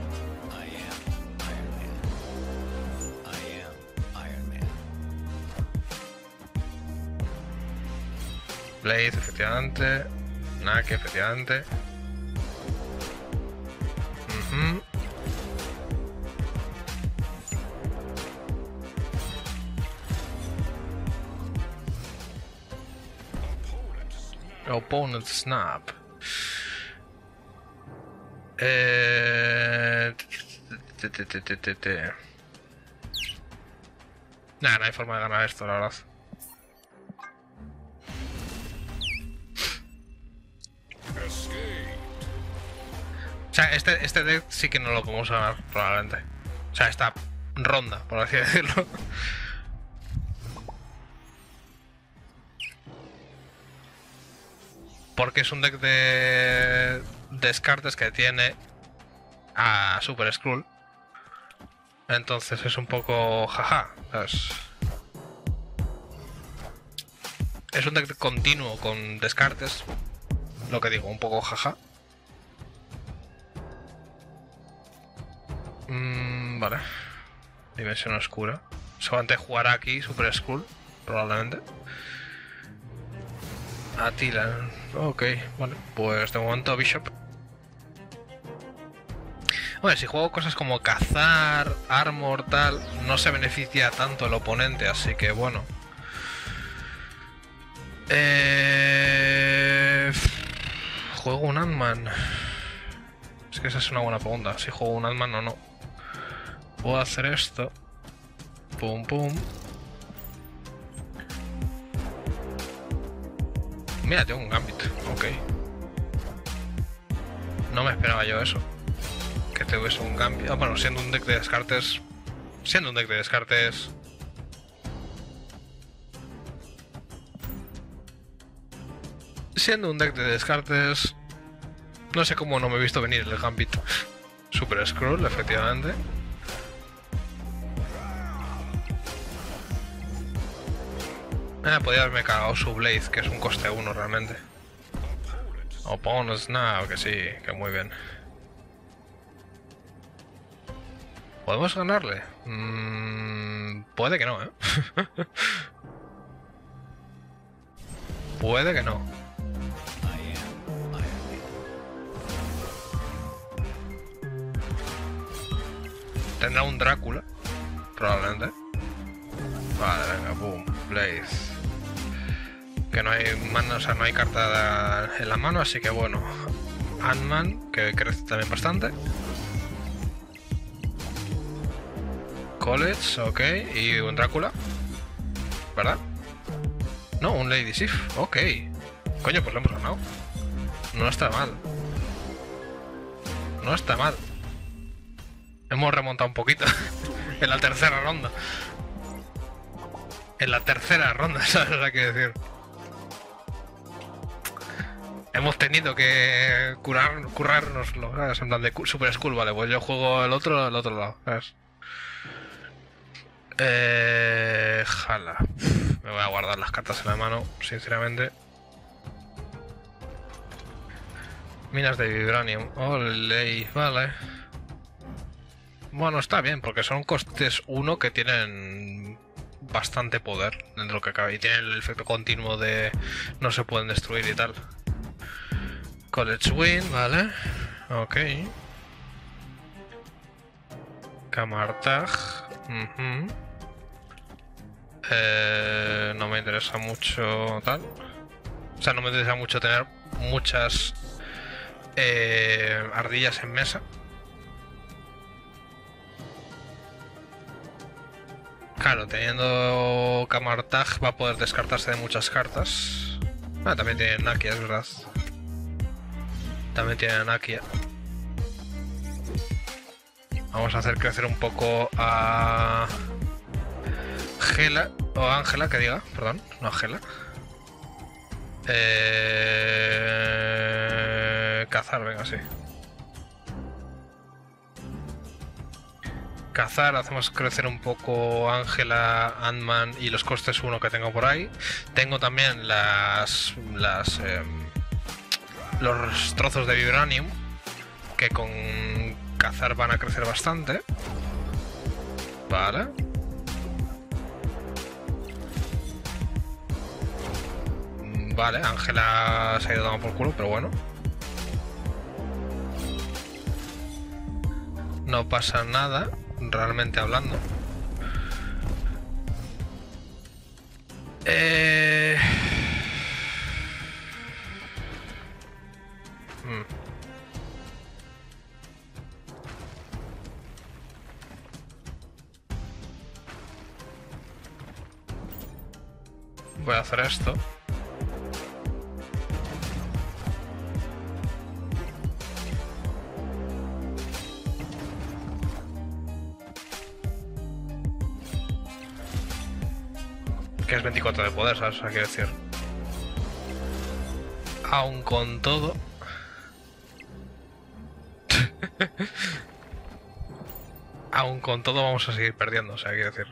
Blade, efectivamente. Nake, efectivamente. Uh-huh. Opponent snap. Eh... Nah, no hay forma de ganar esto, la verdad. O sea, este, este deck sí que no lo podemos ganar, probablemente. O sea, esta ronda, por así decirlo. Porque es un deck de descartes que tiene a Super Skrull. Entonces es un poco jaja, ¿sabes? Es un deck continuo con descartes. Lo que digo, un poco jaja. Mm, vale. Dimensión oscura. Solamente jugará aquí Super Skrull, probablemente. Attila. Ok, vale. Pues de momento Bishop. Bueno, si juego cosas como cazar, armor, tal, no se beneficia tanto el oponente, así que bueno. Eh... ¿Juego un Ant-Man? Es que esa es una buena pregunta. Si juego un Ant-Man o no. Puedo hacer esto. Pum, pum. Mira, tengo un Gambit. Ok. No me esperaba yo eso. Que tuviese un Gambit. Ah, bueno, siendo un deck de descartes... Siendo un deck de descartes... Siendo un deck de descartes... No sé cómo no me he visto venir el Gambit. Super Skrull, efectivamente. Ah, podría haberme cagado su Blade, que es un coste uno realmente. Opponents now, que sí, que muy bien. ¿Podemos ganarle? Mm, puede que no, ¿eh? Puede que no. Tendrá un Drácula, probablemente. Vale, venga, boom, Blade. Que no hay mano, o sea, no hay carta en la mano, así que bueno. Ant-Man, que crece también bastante. College, ok. Y un Drácula, ¿verdad? No, un Lady Sif, ok. Coño, pues lo hemos ganado. No está mal. No está mal. Hemos remontado un poquito. En la tercera ronda. En la tercera ronda, ¿sabes lo que quiero decir? Hemos tenido que curar, currárnoslo, ¿sabes? En plan de Super Skrull, vale, pues yo juego el otro, el otro lado, ¿sabes? Eh... Jala. Me voy a guardar las cartas en la mano, sinceramente. Minas de Vibranium. Olé, vale. Bueno, está bien, porque son costes uno que tienen bastante poder dentro de lo que cabe. Y tienen el efecto continuo de no se pueden destruir y tal. College Win, vale. Ok. Camartag. Uh-huh. eh, no me interesa mucho tal. O sea, no me interesa mucho tener muchas eh, ardillas en mesa. Claro, teniendo Camartag va a poder descartarse de muchas cartas. Ah, también tiene Nakia, es verdad. También tiene Nakia. Vamos a hacer crecer un poco a Gela, o Ángela, que diga, perdón, no Gela. Eh... Cazar, venga, sí. Cazar, hacemos crecer un poco Ángela, Ant-Man y los costes uno que tengo por ahí. Tengo también las... las eh, los trozos de Vibranium, que con cazar van a crecer bastante. Vale. Vale, Ángela se ha ido dando por culo, pero bueno. No pasa nada, realmente hablando. Eh... Hmm. Voy a hacer esto. Que es veinticuatro de poder, ¿sabes? O sea, quiero decir. Aún con todo... Aún con todo vamos a seguir perdiendo, o sea, quiero decir...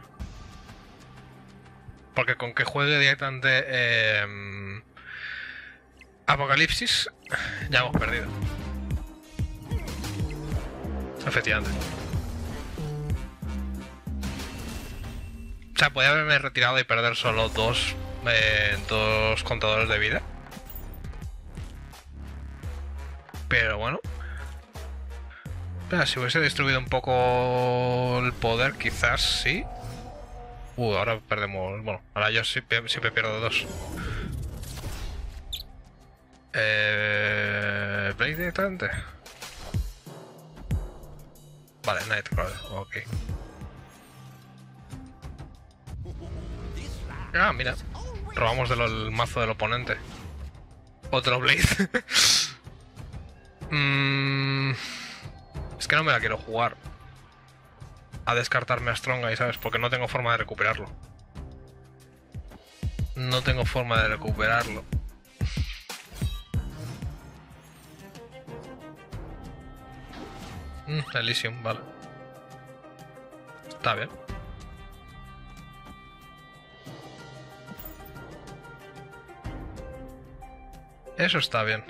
Porque con que juegue directamente eh, Apocalipsis, ya hemos perdido. Efectivamente. O sea, podía haberme retirado y perder solo dos, eh, dos contadores de vida. Pero bueno. Pero si hubiese distribuido un poco el poder, quizás sí. Uh, ahora perdemos... Bueno, ahora yo siempre, siempre pierdo dos. Eh... ¿Blade directamente? Vale, Nightcrawler, ok. Ah, mira. Robamos del el mazo del oponente. Otro Blade. mm, es que no me la quiero jugar. A descartarme a Strongeye, ¿sabes? Porque no tengo forma de recuperarlo. No tengo forma de recuperarlo. Mm, Elysium, vale. Está bien. Eso está bien.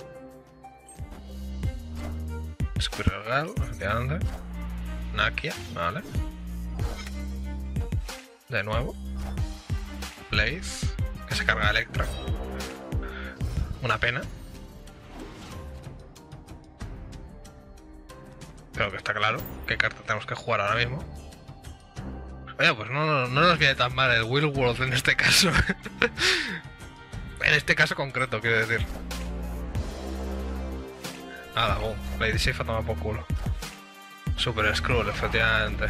Squirrel Girl, efectivamente. Nakia, vale. De nuevo. Blaze, que se carga Electra. Una pena. Creo que está claro qué carta tenemos que jugar ahora mismo. Oye, pues no, no, no nos viene tan mal el Will World en este caso. En este caso concreto, quiero decir. Nada, boom. Lady Sif a tomar por culo. Super Skrull, efectivamente.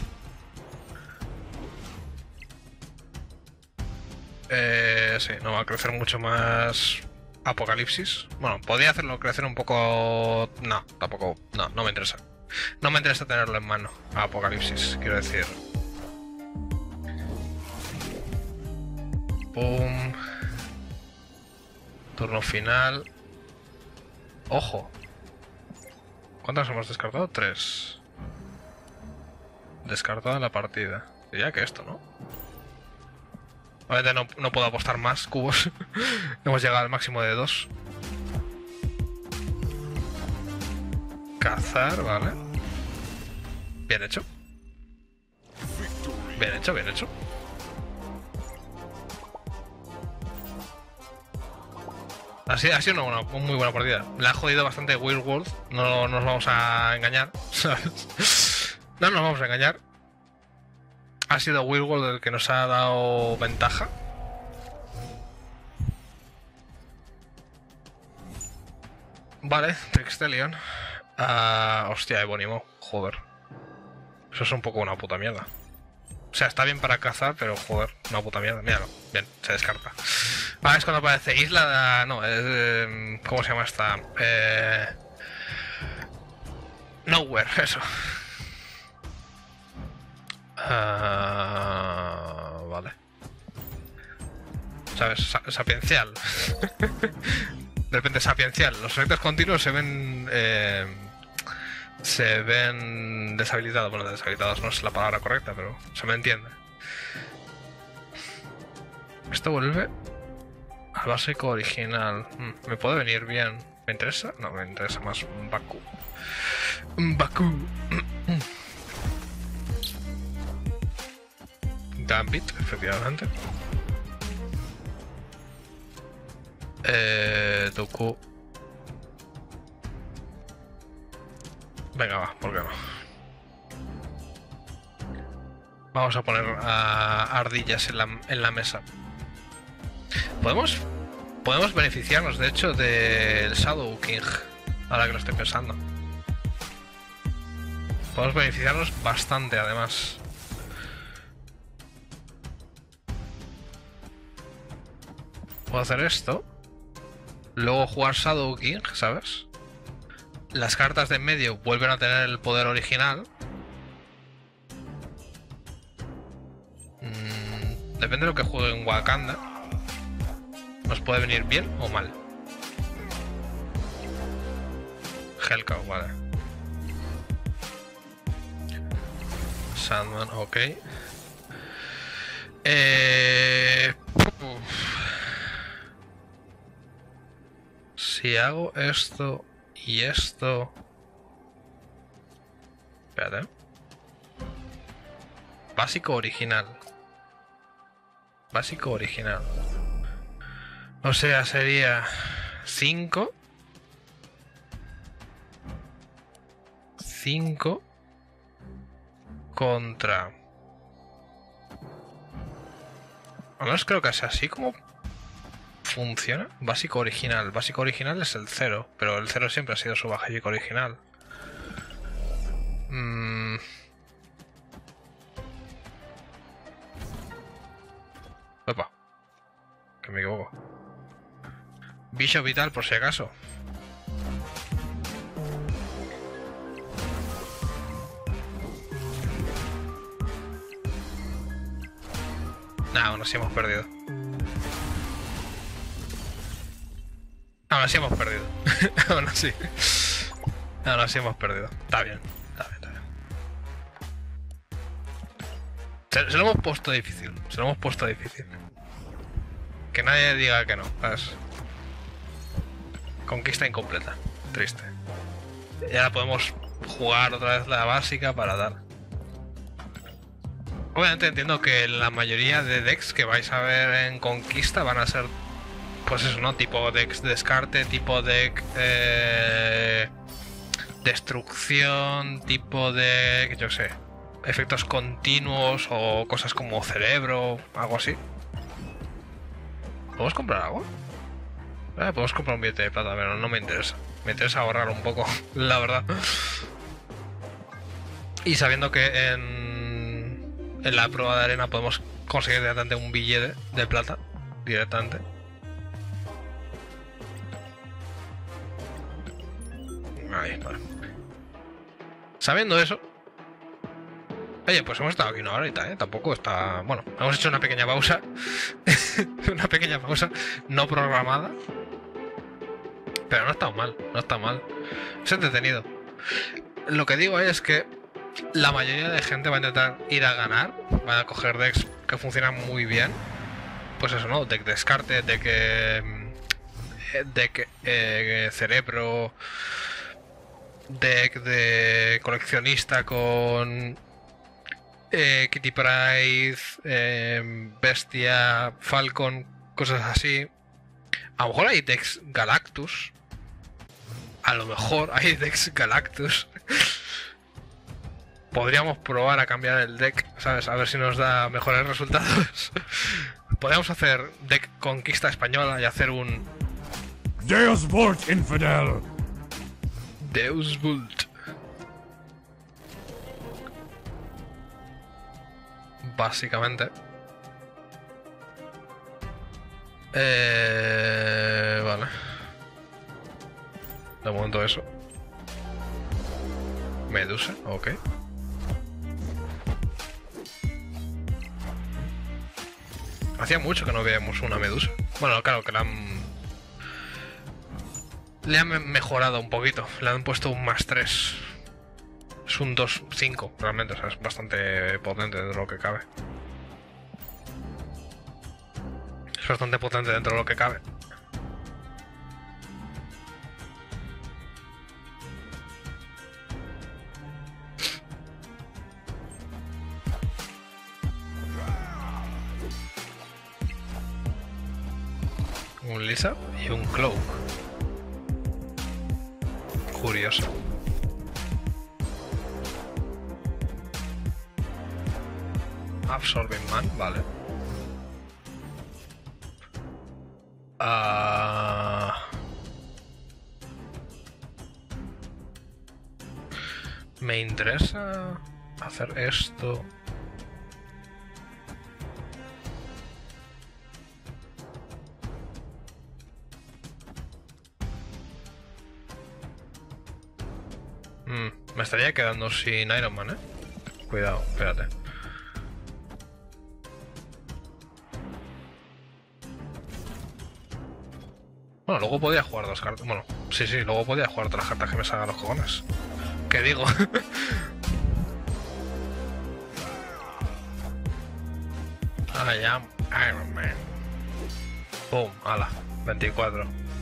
Eh, sí, no va a crecer mucho más Apocalipsis. Bueno, podría hacerlo crecer un poco... No, tampoco... No, no me interesa. No me interesa tenerlo en mano, Apocalipsis, quiero decir. Boom. Turno final. Ojo. ¿Cuántas hemos descartado? Tres. Descartada la partida. Diría que esto, ¿no? Obviamente no, no puedo apostar más cubos. Hemos llegado al máximo de dos. Cazar, vale. Bien hecho. Bien hecho, bien hecho. Ha sido, ha sido una, buena, muy buena partida. Le ha jodido bastante Will World. No nos vamos a engañar. ¿Sabes? No nos vamos a engañar. Ha sido Will World el que nos ha dado ventaja. Vale, Trixtelion. Uh, hostia, Ebonimo. Joder. Eso es un poco una puta mierda. O sea, está bien para cazar, pero joder, una puta mierda. Míralo. Bien, se descarta. Ah, es cuando aparece Isla... No, es... Eh, ¿cómo se llama esta? Eh... Nowhere, eso. Uh, vale. ¿Sabes? Sa sapiencial. De repente sapiencial. Los efectos continuos se ven... Eh, se ven deshabilitados. Bueno, deshabilitados no es la palabra correcta, pero se me entiende. Esto vuelve al básico original. Mm, ¿me puede venir bien? ¿Me interesa? No, me interesa más Baku. Baku. Gambit, efectivamente. Eh, Dooku. Venga, va, ¿por qué no? Vamos a poner a ardillas en la, en la mesa. Podemos, podemos beneficiarnos, de hecho, del Shadow King. Ahora que lo estoy pensando. Podemos beneficiarnos bastante, además. Puedo hacer esto. Luego jugar Shadow King, ¿sabes? Las cartas de en medio vuelven a tener el poder original. Mm, depende de lo que juegue en Wakanda. Nos puede venir bien o mal. Hellcow, vale. Sandman, ok. Eh... Si hago esto y esto... Espérate. Básico original. Básico original. O sea, sería cinco. cinco contra... Al menos creo que es así como funciona. Básico original. Básico original es el cero, pero el cero siempre ha sido su básico original. Mm. Opa, que me equivoco. Bicho vital por si acaso. Nah, aún así hemos perdido. Aún así hemos perdido. Aún así. Aún así hemos perdido. Está bien. Está bien, está bien. Se, se lo hemos puesto difícil. Se lo hemos puesto difícil. Que nadie diga que no. ¿Sabes? Conquista incompleta. Triste. Y ahora podemos jugar otra vez la básica para dar. Obviamente entiendo que la mayoría de decks que vais a ver en Conquista van a ser, pues eso, ¿no? Tipo decks descarte, tipo deck eh, destrucción, tipo de, yo sé, efectos continuos o cosas como cerebro, algo así. ¿Podemos comprar algo? Eh, podemos comprar un billete de plata, pero no me interesa. Me interesa ahorrar un poco, la verdad. Y sabiendo que en... En la prueba de arena podemos conseguir directamente un billete de plata. Directamente. Ahí, vale. Sabiendo eso. Oye, pues hemos estado aquí una horita, ¿eh? Tampoco está... Bueno, hemos hecho una pequeña pausa. Una pequeña pausa no programada. Pero no está mal, no está mal. Es entretenido. Lo que digo es que la mayoría de gente va a intentar ir a ganar, van a coger decks que funcionan muy bien. Pues eso, ¿no? Deck descarte, deck, eh, deck eh, cerebro, deck de coleccionista con eh, Kitty Pryde, eh, Bestia, Falcon, cosas así. A lo mejor hay decks Galactus. A lo mejor hay decks Galactus. Podríamos probar a cambiar el deck, ¿sabes? A ver si nos da mejores resultados. Podríamos hacer deck Conquista Española y hacer un... Deus Vult Infidel. Deus Vult. Básicamente. Eh... Vale. De momento eso. Medusa, ok. Hacía mucho que no veíamos una medusa. Bueno, claro que la han... Le han mejorado un poquito. Le han puesto un más tres. Es un dos cinco realmente. O sea, es bastante potente dentro de lo que cabe. Es bastante potente dentro de lo que cabe. Un Lisa y un Cloak. Curioso. Absorbing Man, vale. Uh... Me interesa hacer esto. Mm, me estaría quedando sin Iron Man, ¿eh? Cuidado, espérate. Bueno, luego podría jugar dos cartas. Bueno, Sí, sí, luego podía jugar otras cartas que me salgan los cojones. ¿Qué digo? I am Iron Man. Boom, ala, veinticuatro.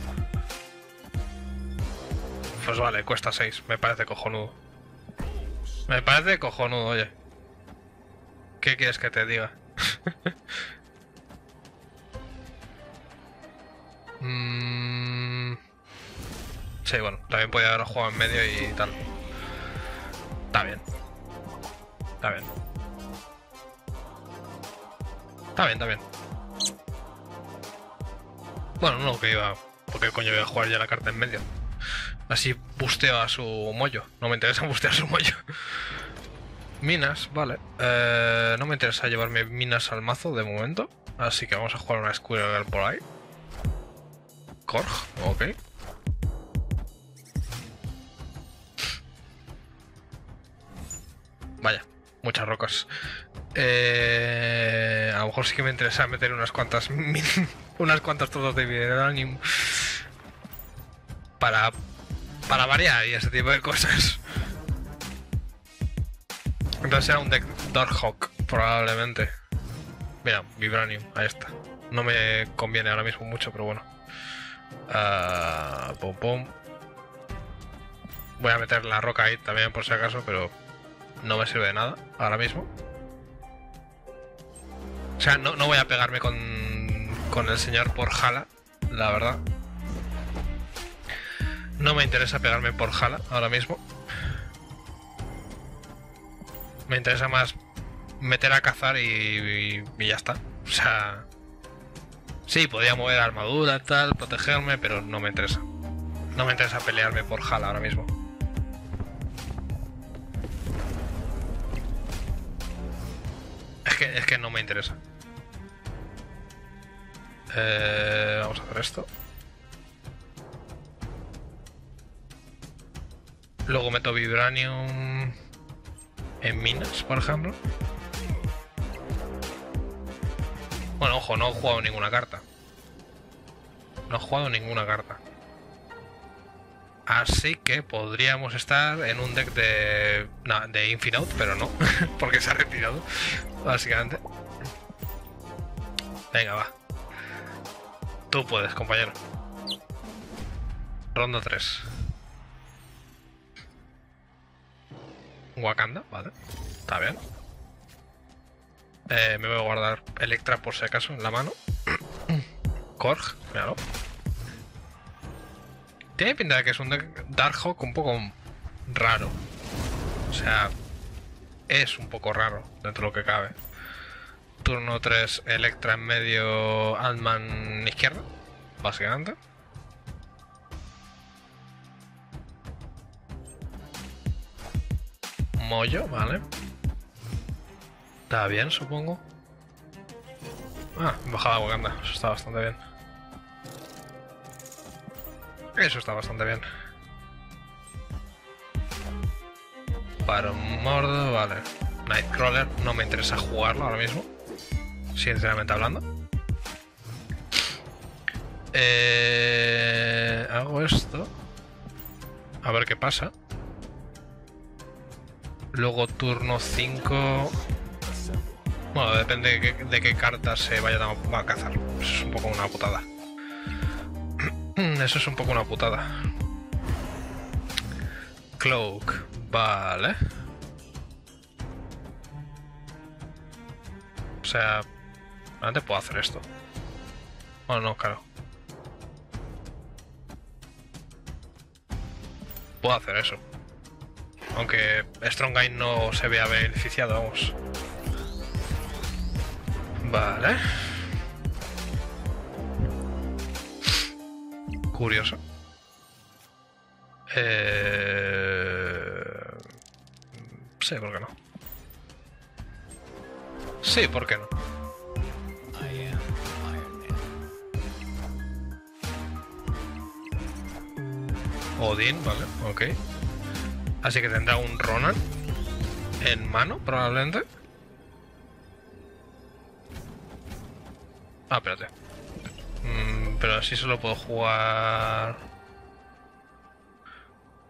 Pues vale, cuesta seis, me parece cojonudo. Me parece cojonudo, oye. ¿Qué quieres que te diga? mm... Sí, bueno, también podía haber jugado en medio y tal. Está bien. Está bien. Está bien, está bien. Bueno, no, que iba... ¿Por qué coño voy a jugar ya la carta en medio? Así busteo a su mollo. No me interesa bustear su mollo. Minas, vale. Eh, no me interesa llevarme minas al mazo de momento. Así que vamos a jugar una Squirrel Girl por ahí. Korg, ok. Vaya, muchas rocas. Eh, a lo mejor sí que me interesa meter unas cuantas unas cuantas trozos de vibranium para para variar y ese tipo de cosas. Entonces será un deck Darkhawk probablemente. Mira, vibranium, ahí está. No me conviene ahora mismo mucho, pero bueno. Uh, pum, pum. Voy a meter la roca ahí también por si acaso, pero no me sirve de nada ahora mismo. O sea, no, no voy a pegarme con, con el señor por Hala, la verdad. No me interesa pegarme por Hala ahora mismo. Me interesa más meter a cazar y, y, y ya está. O sea... Sí, podría mover armadura, tal, protegerme, pero no me interesa. No me interesa pelearme por Hala ahora mismo. Es que, es que no me interesa. Eh, vamos a hacer esto. Luego meto vibranium en minas, por ejemplo. Bueno, ojo, no he jugado ninguna carta. No he jugado ninguna carta. Así que podríamos estar en un deck de... No, de Infinite, pero no. Porque se ha retirado, básicamente. Venga, va. Tú puedes, compañero. Ronda tres. Wakanda, vale. Está bien. Eh, me voy a guardar Electra por si acaso en la mano. Korg, míralo. Tiene pinta de que es un Darkhawk un poco raro. O sea, es un poco raro dentro de lo que cabe. Turno tres, Electra en medio, Ant-Man izquierda, básicamente. Mollo, vale. Está bien, supongo. Ah, bajada Wakanda, eso está bastante bien. Eso está bastante bien. Para un mordo, vale. Nightcrawler, no me interesa jugarlo ahora mismo. Sinceramente hablando. Eh, hago esto. A ver qué pasa. Luego turno cinco. Bueno, depende de qué, de qué cartas se vayan a, a cazar. Eso es un poco una putada. Eso es un poco una putada. Cloak, vale. O sea, antes puedo hacer esto. Bueno, no, claro. Puedo hacer eso. Aunque Strongeye no se vea beneficiado, vamos. Vale. Curioso. Eh... Sí, ¿por qué no? Sí, ¿por qué no? Odin, vale, ok. Así que tendrá un Ronan en mano, probablemente. Ah, espérate. Mm, pero así solo puedo jugar...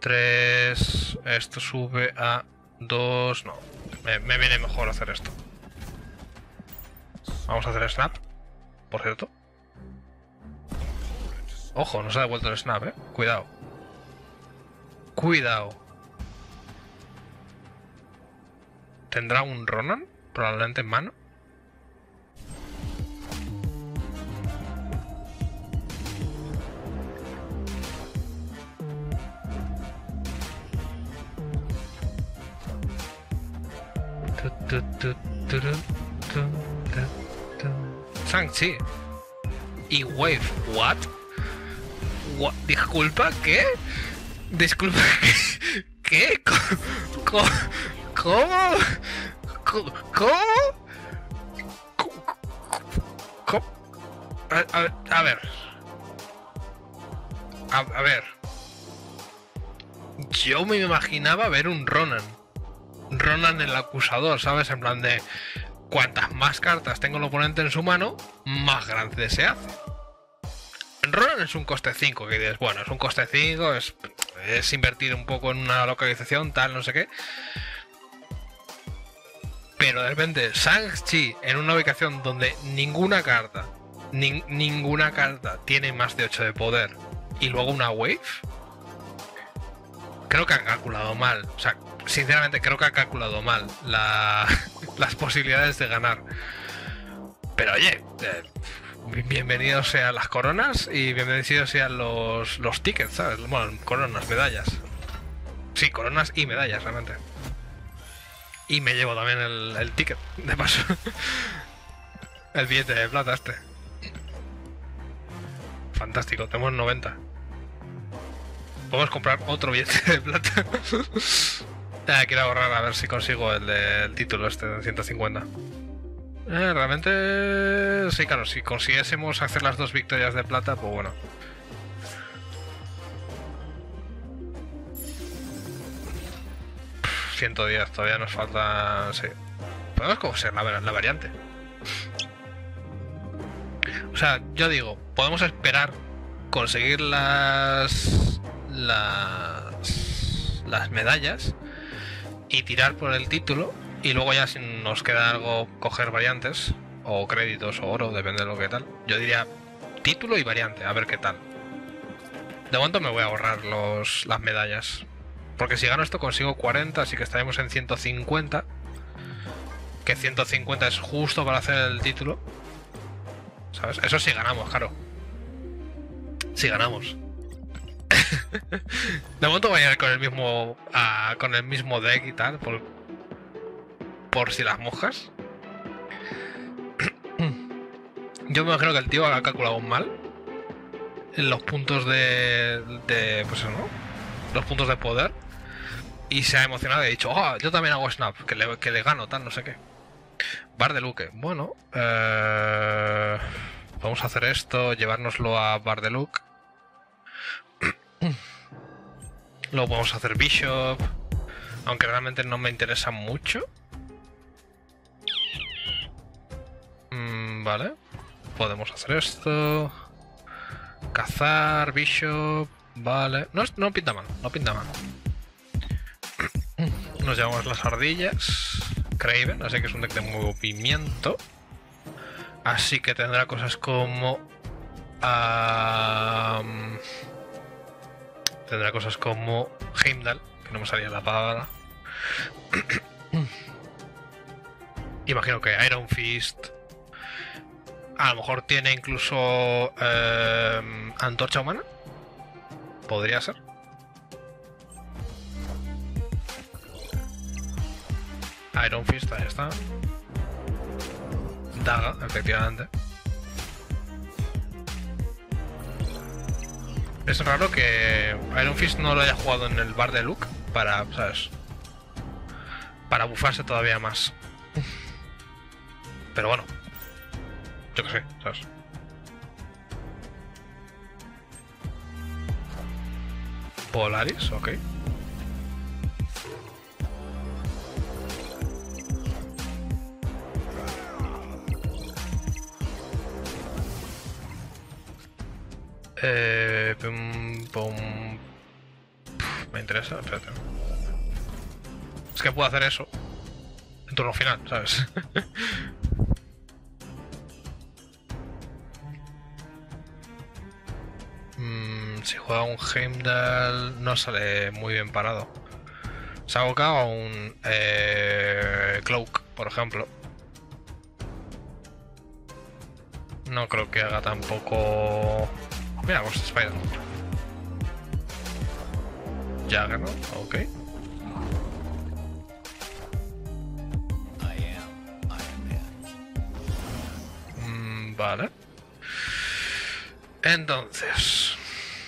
tres. Esto sube a dos. No, me, me viene mejor hacer esto. Vamos a hacer snap, por cierto. Ojo, nos ha devuelto el snap, eh. Cuidado. Cuidado. ¿Tendrá un Ronan? Probablemente en mano. Shang-Chi. Y Wave. What? What? Disculpa, ¿qué? Disculpa, ¿qué? ¿Qué? ¿Cómo? ¿Cómo? ¿Cómo? ¿Cómo? A, a, a ver. A, a ver. Yo me imaginaba ver un Ronan. Ronan el acusador, ¿sabes? En plan de... Cuantas más cartas tenga el oponente en su mano, más grande se hace. Ronan es un coste cinco, que dices, bueno, es un coste cinco, es, es invertir un poco en una localización, tal, no sé qué. Pero de repente, Shang-Chi en una ubicación donde ninguna carta, ni, ninguna carta tiene más de ocho de poder, y luego una wave, creo que han calculado mal. O sea, sinceramente creo que han calculado mal la, las posibilidades de ganar. Pero oye, eh, bienvenidos sean las coronas y bienvenidos sean los, los tickets, ¿sabes? Bueno, coronas, medallas. Sí, coronas y medallas, realmente. Y me llevo también el, el ticket, de paso. El billete de plata este. Fantástico, tenemos noventa. Podemos comprar otro billete de plata. Ah, quiero ahorrar a ver si consigo el del título este de ciento cincuenta. Eh, realmente... Sí, claro, si consiguiésemos hacer las dos victorias de plata, pues bueno. ciento diez, todavía nos falta... Sí. Podemos coger la, la variante. O sea, yo digo, podemos esperar conseguir las... Las... Las medallas y tirar por el título, y luego ya si nos queda algo coger variantes o créditos o oro, depende de lo que tal. Yo diría título y variante, a ver qué tal. De momento me voy a ahorrar los, las medallas, porque si gano esto consigo cuarenta, así que estaremos en ciento cincuenta, que ciento cincuenta es justo para hacer el título, ¿sabes? Eso sí ganamos, claro. Si ganamos. De momento voy a ir con el mismo uh, con el mismo deck y tal, por, por si las mojas. Yo me imagino que el tío ha calculado mal en los puntos de, de pues eso, ¿no? Los puntos de poder, y se ha emocionado y ha dicho, oh, yo también hago snap, que le, que le gano, tal, no sé qué. Bar de Luke, bueno, eh, vamos a hacer esto, llevárnoslo a Bar de Luke. Luego podemos hacer Bishop, aunque realmente no me interesa mucho. Mm, vale, podemos hacer esto. Cazar, Bishop. Vale, no, no pinta mal, no pinta mal. Nos llevamos las ardillas. Kraven, así que es un deck de movimiento. Así que tendrá cosas como... Um, tendrá cosas como Heimdall, que no me salía la palabra. Imagino que Iron Fist. A lo mejor tiene incluso eh, Antorcha Humana. Podría ser. Iron Fist, ahí está. Daga, efectivamente. Es raro que Iron Fist no lo haya jugado en el Bar de Luke para, ¿sabes? Para bufarse todavía más. Pero bueno, yo qué sé, ¿sabes? Polaris, ok. Eh, pum, pum. Me interesa, espérate. Es que puedo hacer eso en turno final, ¿sabes? mm, si juega un Heimdall no sale muy bien parado. Se ha abocado a un eh, Cloak, por ejemplo. No creo que haga tampoco... Mira, Ghost Spider. Juggernaut, ok. Mm, vale. Entonces...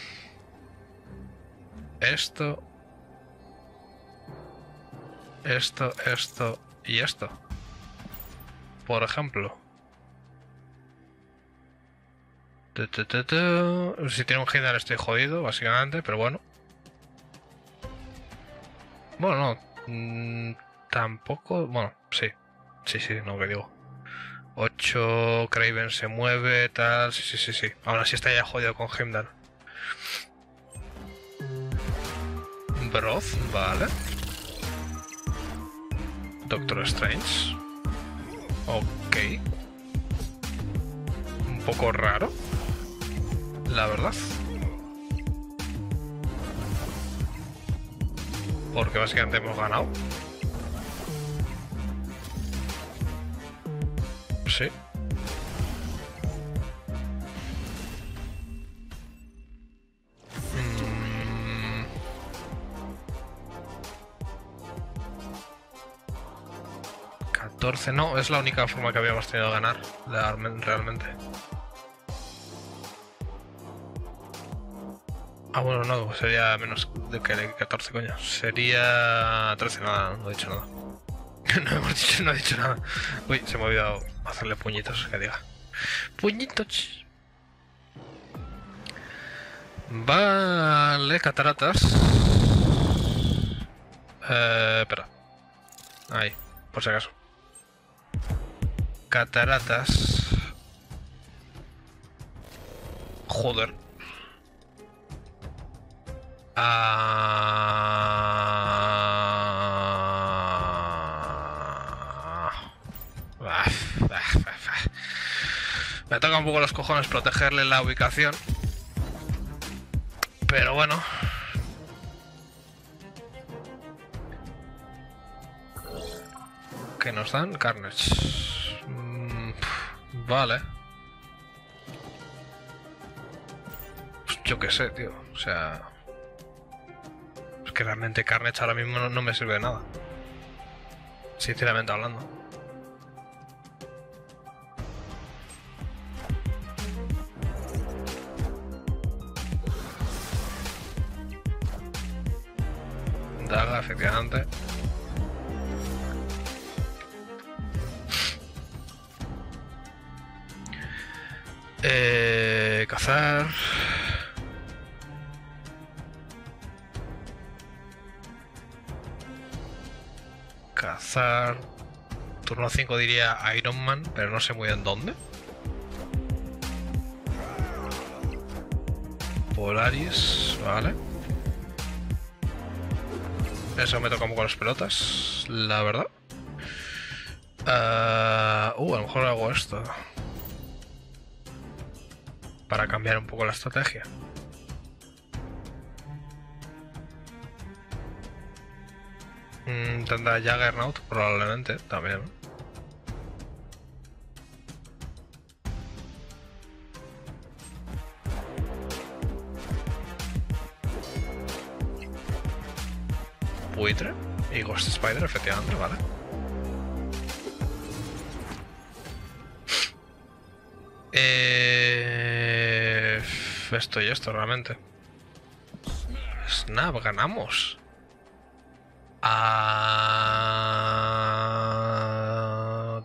Esto... Esto, esto y esto. Por ejemplo. Tu, tu, tu, tu. Si tiene un Heimdall estoy jodido, básicamente, pero bueno. Bueno, no. Mmm, tampoco... Bueno, sí. Sí, sí, no, que digo. ocho, Kraven se mueve, tal... Sí, sí, sí, sí. Aún así está ya jodido con Heimdall. Broth, vale. Doctor Strange. Ok. Un poco raro, la verdad. Porque básicamente hemos ganado. Sí. catorce, no, es la única forma que habíamos tenido de ganar realmente. Ah, bueno, no, sería menos de que catorce, coño. Sería trece, nada, no he dicho nada. No hemos dicho, no he dicho nada. Uy, se me ha olvidado hacerle puñitos, que diga. Puñitos. Vale, cataratas. Eh, espera. Ahí, por si acaso. Cataratas. Joder. Ah... Me toca un poco los cojones protegerle la ubicación. Pero bueno. ¿Qué nos dan? Carnage. Mm, vale. Pues yo qué sé, tío. O sea... Es que realmente Carnage ahora mismo no, no me sirve de nada. Sinceramente hablando. Daga, efectivamente. Eh, cazar. Cazar. Turno cinco diría Iron Man, pero no sé muy bien dónde. Polaris, vale. Eso me toca un poco las pelotas, la verdad. Uh, uh, a lo mejor hago esto. Para cambiar un poco la estrategia. Mm, tendrá Juggernaut, probablemente, también. Buitre y Ghost Spider, efectivamente, vale. Eh... Esto y esto, realmente. Snap, ganamos. Ah...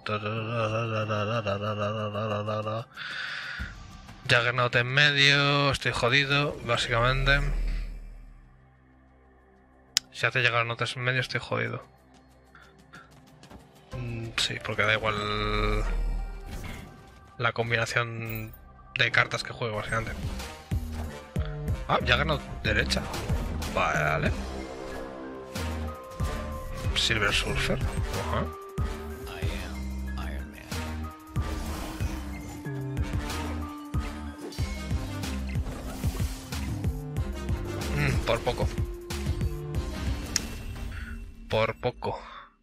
Juggernaut en medio, estoy jodido, básicamente. Si hace llegar notas en medio estoy jodido. Mm, sí, porque da igual la combinación de cartas que juego, básicamente. Ah, ya ganó derecha. Vale. Silver Surfer. Ajá. Mm, por poco. Por poco.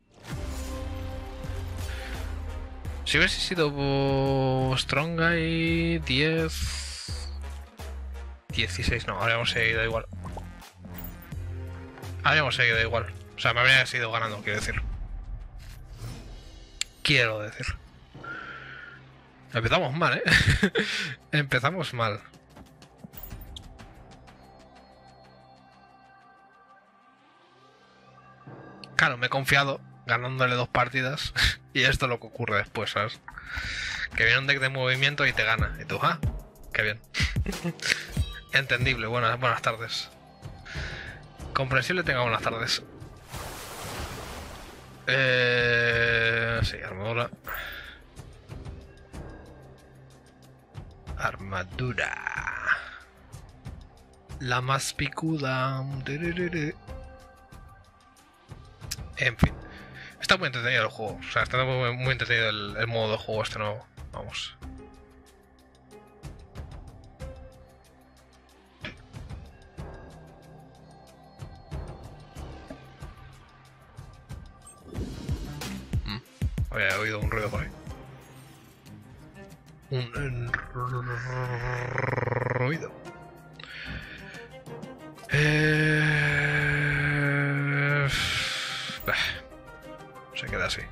Si hubiese sido Strongeye diez... dieciséis, no, habríamos seguido igual. Habríamos seguido igual. O sea, me habría sido ganando, quiero decir. Quiero decir. Empezamos mal, ¿eh? Empezamos mal. Claro, me he confiado ganándole dos partidas y esto es lo que ocurre después, ¿sabes? Que viene un deck de movimiento y te gana. Y tú, ah, qué bien. Entendible. Buenas, buenas tardes. Comprensible, tenga buenas tardes. Eh... Sí, armadura. Armadura. La más picuda. En fin. Está muy entretenido el juego. O sea, está muy, muy entretenido el, el modo de juego este nuevo. Vamos. Mm. Había oído un ruido por ahí. Un ruido. Eh... Se queda así.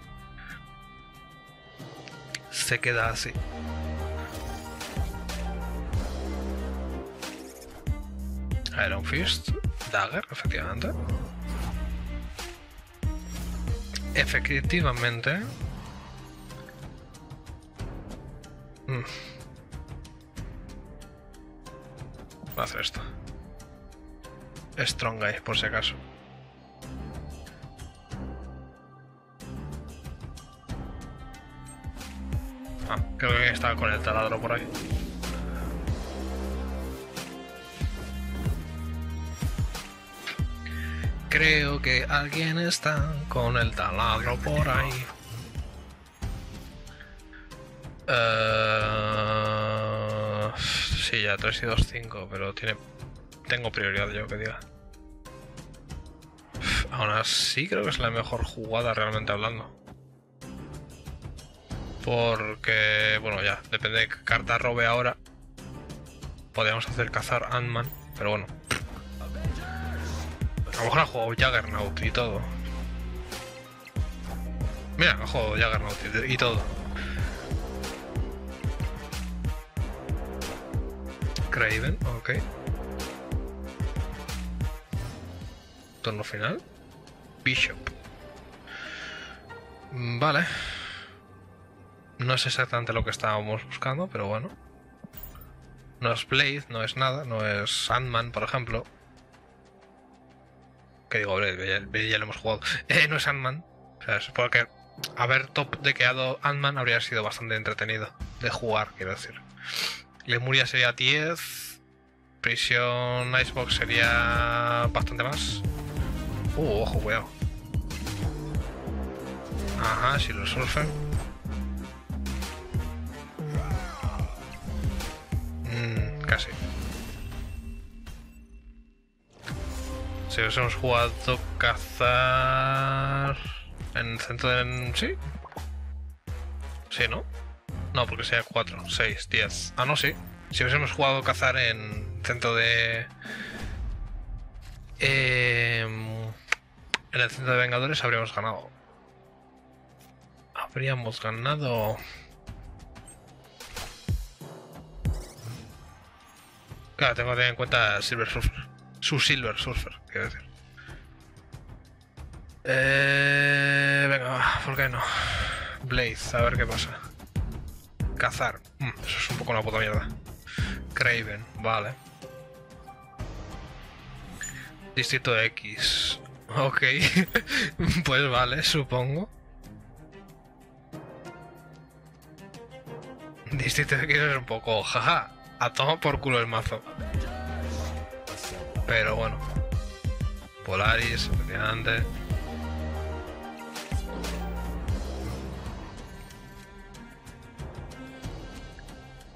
Se queda así. Iron Fist. Dagger, efectivamente. Efectivamente. Mm. Voy a hacer esto. Strongeye, por si acaso. Ah, creo que estaba con el taladro por ahí. Creo que alguien está con el taladro por ahí. Uh, sí, ya tres y dos, cinco, pero tiene... tengo prioridad yo que diga. Aún así creo que es la mejor jugada realmente hablando. Porque, bueno, ya, depende de qué carta robe ahora. Podríamos hacer cazar Ant-Man, pero bueno. A lo mejor ha jugado Juggernaut y todo. Mira, ha jugado Juggernaut y, y todo. Kraven, ok. Turno final. Bishop. Vale. No es exactamente lo que estábamos buscando, pero bueno. No es Blade, no es nada, no es Ant-Man, por ejemplo. Que digo, Blade, ya, ya lo hemos jugado. Eh, no es Ant-Man. O sea, supongo que haber top dequeado Ant-Man habría sido bastante entretenido de jugar, quiero decir. Lemuria sería diez. Prison Icebox sería bastante más. Uh, ojo, cuidado. Ajá, Silver Surfer. Mm, casi. Si hubiésemos jugado cazar en el centro de... ¿Sí? Sí, ¿no? No, porque sería cuatro, seis, diez. Ah, no, sí. Si hubiésemos jugado cazar en centro de... Eh... En el centro de Vengadores habríamos ganado. Habríamos ganado... Claro, tengo que tener en cuenta Silver Surfer. Su Silver Surfer, quiero decir. Eh... Venga, ¿por qué no? Blade, a ver qué pasa. Cazar. Mm, eso es un poco una puta mierda. Kraven, vale. Distrito X. Ok. Pues vale, supongo. Distrito X es un poco... Jaja. A tomar por culo el mazo. Pero bueno. Polaris, efectivamente.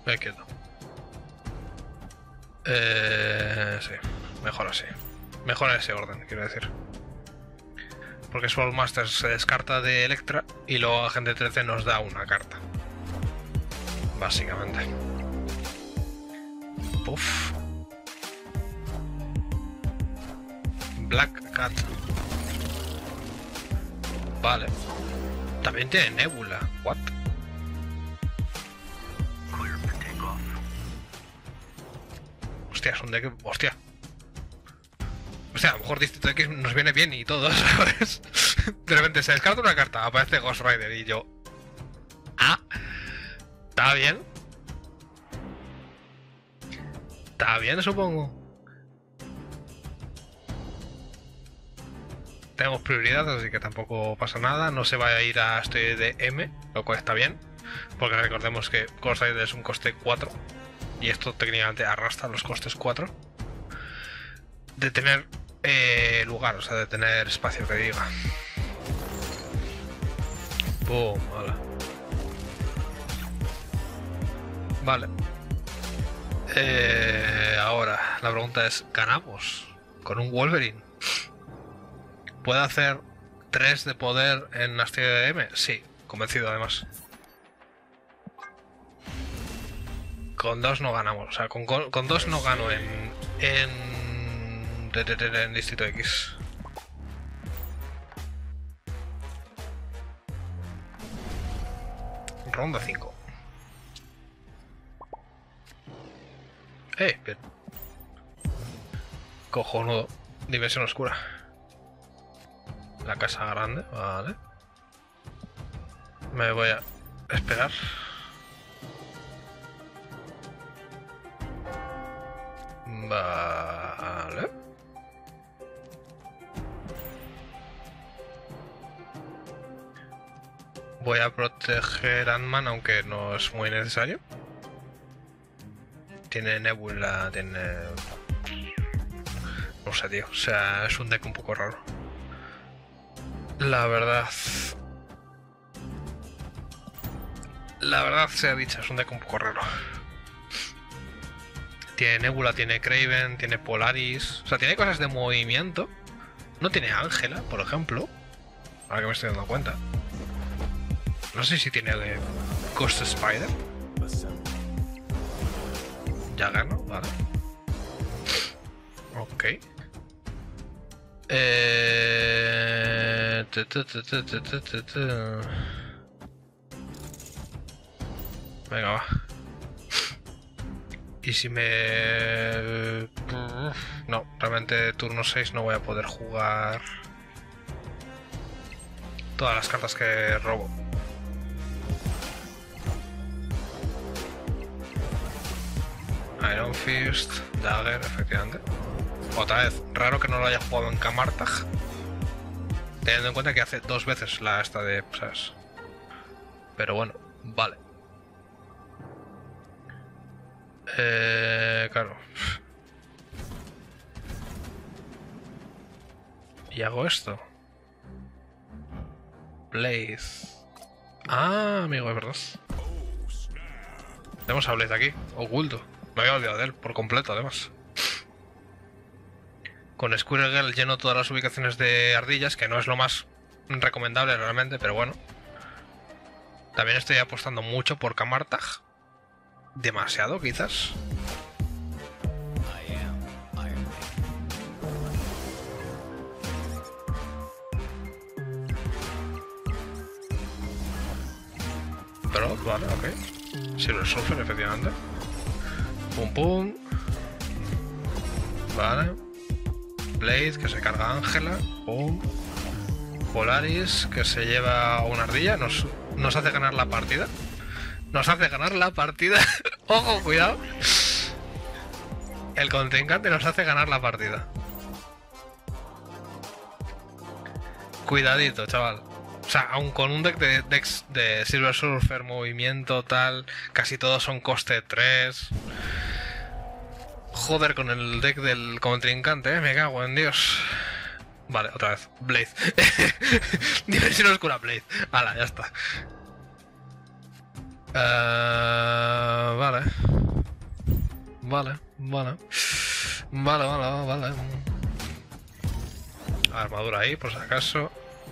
Me quedo. Eh, sí, mejor así. Mejor en ese orden, quiero decir. Porque Soulmaster se descarta de Electra y luego Agente trece nos da una carta. Básicamente. Puff. Black Cat. Vale. También tiene Nebula. What? Hostia, es un deck... Hostia. O sea, a lo mejor Distrito X nos viene bien y todo, ¿sabes? De repente se descarta una carta, aparece Ghost Rider y yo... Ah, está bien. Está bien, supongo. Tenemos prioridad, así que tampoco pasa nada. No se va a ir a este de M, lo cual está bien. Porque recordemos que Ghost Rider es un coste cuatro. Y esto técnicamente arrastra los costes cuatro. De tener eh, lugar, o sea, de tener espacio que diga. Boom, vale. Vale. Eh, ahora, la pregunta es, ¿ganamos con un Wolverine? ¿Puede hacer tres de poder en Astilla de M? Sí, convencido además. Con dos no ganamos, o sea, con, con dos no gano en... en en Distrito X. Ronda cinco. Eh, bien. Cojonudo. Dimensión oscura. La casa grande, vale. Me voy a esperar. Vale. Voy a proteger a Ant-Man, aunque no es muy necesario. Tiene Nebula, tiene... No sé, tío. O sea, es un deck un poco raro. La verdad... La verdad sea dicha, es un deck un poco raro. Tiene Nebula, tiene Kraven, tiene Polaris... O sea, tiene cosas de movimiento. No tiene Ángela, por ejemplo. Ahora que me estoy dando cuenta. No sé si tiene de Ghost Spider. Ya gano, vale. Ok. Eh... tu, tu, tu, tu, tu, tu, tu, tu. Venga, va. Y si me... No, realmente turno seis no voy a poder jugar todas las cartas que robo. Iron Fist, Dagger, efectivamente. Otra vez, raro que no lo haya jugado en Camartag. Teniendo en cuenta que hace dos veces la esta de... ¿sabes? Pero bueno, vale. Eh, claro. Y hago esto. Blaze. Ah, amigo, es verdad. Tenemos a Blaze aquí, oculto. Me había olvidado de él, por completo, además. Con Squirrel Girl lleno todas las ubicaciones de ardillas, que no es lo más recomendable realmente, pero bueno. También estoy apostando mucho por Camartag. Demasiado, quizás. Pero, vale, ok. Silver Surfer, efectivamente. Pum pum. Vale. Blade, que se carga a Ángela. Pum. Polaris, que se lleva una ardilla. Nos, nos hace ganar la partida. Nos hace ganar la partida. Ojo, cuidado. El contrincante nos hace ganar la partida. Cuidadito, chaval. O sea, aun con un deck de, decks de Silver Surfer, movimiento, tal, casi todos son coste tres. Joder con el deck del contrincante, eh, me cago en Dios. Vale, otra vez, Blade. Dimensión oscura, Blade. Hala, ya está. Uh, vale. Vale, vale. Vale, vale, vale. Armadura ahí, por si acaso.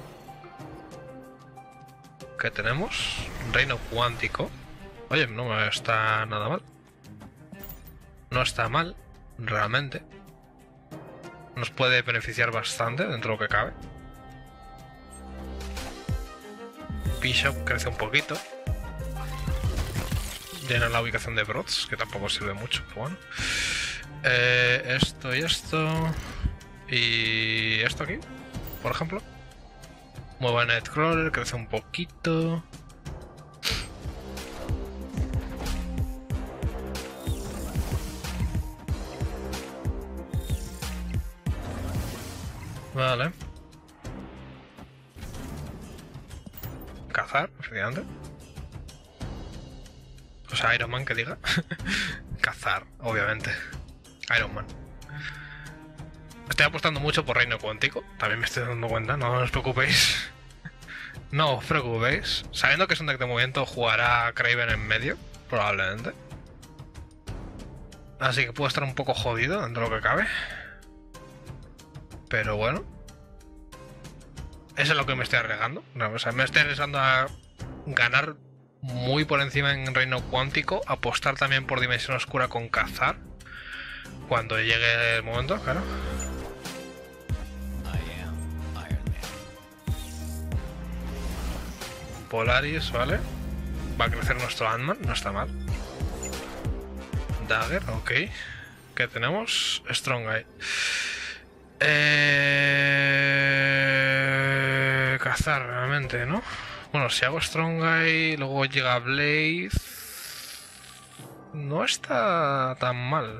¿Qué tenemos? Reino cuántico. Oye, no está nada mal. No está mal, realmente. Nos puede beneficiar bastante dentro de lo que cabe. Bishop crece un poquito. Llena la ubicación de Brods, que tampoco sirve mucho, pero bueno. Eh, esto y esto. Y esto aquí, por ejemplo. Mueva Nightcrawler, crece un poquito. Vale. Cazar, efectivamente. O sea, Iron Man, que diga. Cazar, obviamente. Iron Man. Estoy apostando mucho por Reino Cuántico. También me estoy dando cuenta, no os preocupéis. No os preocupéis. Sabiendo que es un deck de movimiento, jugará Kraven en medio, probablemente. Así que puedo estar un poco jodido dentro de lo que cabe. Pero bueno. Eso es lo que me estoy arriesgando. No, o sea, me estoy arriesgando a ganar muy por encima en Reino Cuántico. Apostar también por Dimensión Oscura con Cazar. Cuando llegue el momento, claro. Polaris, vale. Va a crecer nuestro Ant-Man, no está mal. Dagger, ok. ¿Qué tenemos? Strong Eye. Eh... Cazar realmente, ¿no? Bueno, si hago Strong Eye, luego llega Blade. No está tan mal.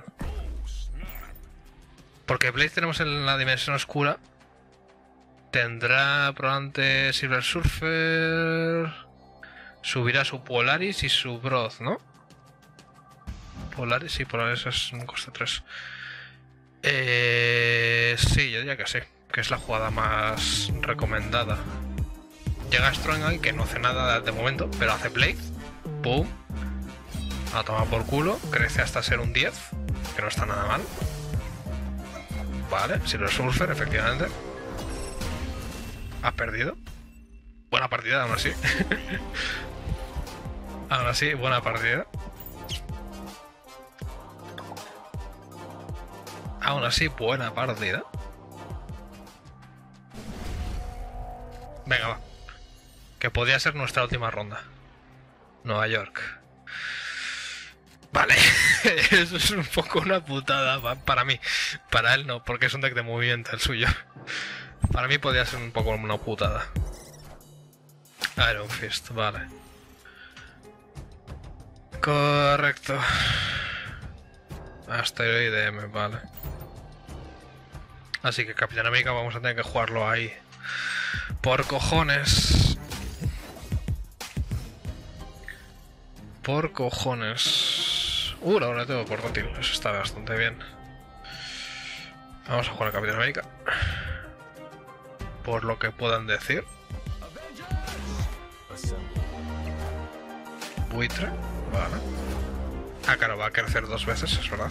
Porque Blade tenemos en la Dimensión Oscura. Tendrá probablemente Silver Surfer. Subirá su Polaris y su Broth, ¿no? Polaris, sí, Polaris es un coste tres. Eh, sí, yo diría que sí, que es la jugada más recomendada. Llega Strong, que no hace nada de momento, pero hace Blade. Pum. A tomar por culo. Crece hasta ser un diez, que no está nada mal. Vale, Silver Surfer, efectivamente. Has perdido. Buena partida, aún así. Aún así, buena partida. Aún así, buena partida. Venga, va. Que podría ser nuestra última ronda. Nueva York. Vale. Eso es un poco una putada para mí. Para él no, porque es un deck de movimiento el suyo. Para mí podría ser un poco una putada. Iron Fist, vale. Correcto. Asteroide M, vale. Así que Capitán América vamos a tener que jugarlo ahí. Por cojones. Por cojones. Uh, ahora tengo portátil. Eso está bastante bien. Vamos a jugar a Capitán América. Por lo que puedan decir. Buitre. Vale. Ah, claro, va a crecer dos veces, es verdad.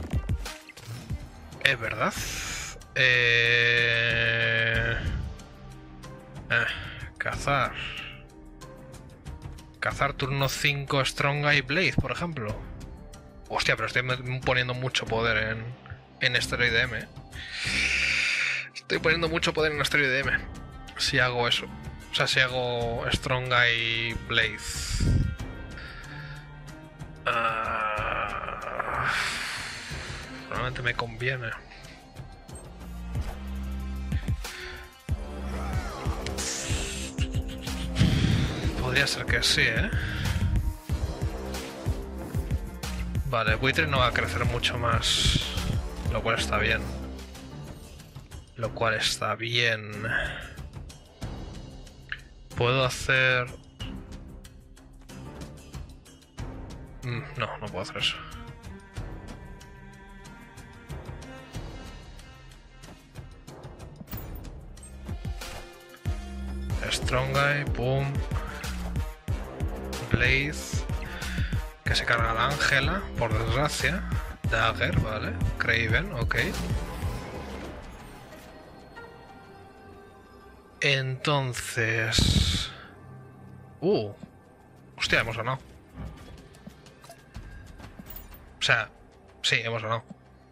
Es verdad. Eh... Eh, cazar. Cazar turno cinco Strong Eye Blade, por ejemplo. Hostia, pero estoy poniendo mucho poder en, en Asteroide M. Estoy poniendo mucho poder en Asteroide M. Si hago eso. O sea, si hago Strong Eye Blade. Uh, realmente me conviene. Podría ser que sí, ¿eh? Vale, Buitre no va a crecer mucho más. Lo cual está bien. Lo cual está bien. Puedo hacer... Mm, no, no puedo hacer eso. Strong Eye, boom. Blaze. Que se carga la Ángela, por desgracia. Dagger, vale. Kraven, ok. Entonces... Uh. Hostia, hemos ganado. O sea, sí, hemos ganado.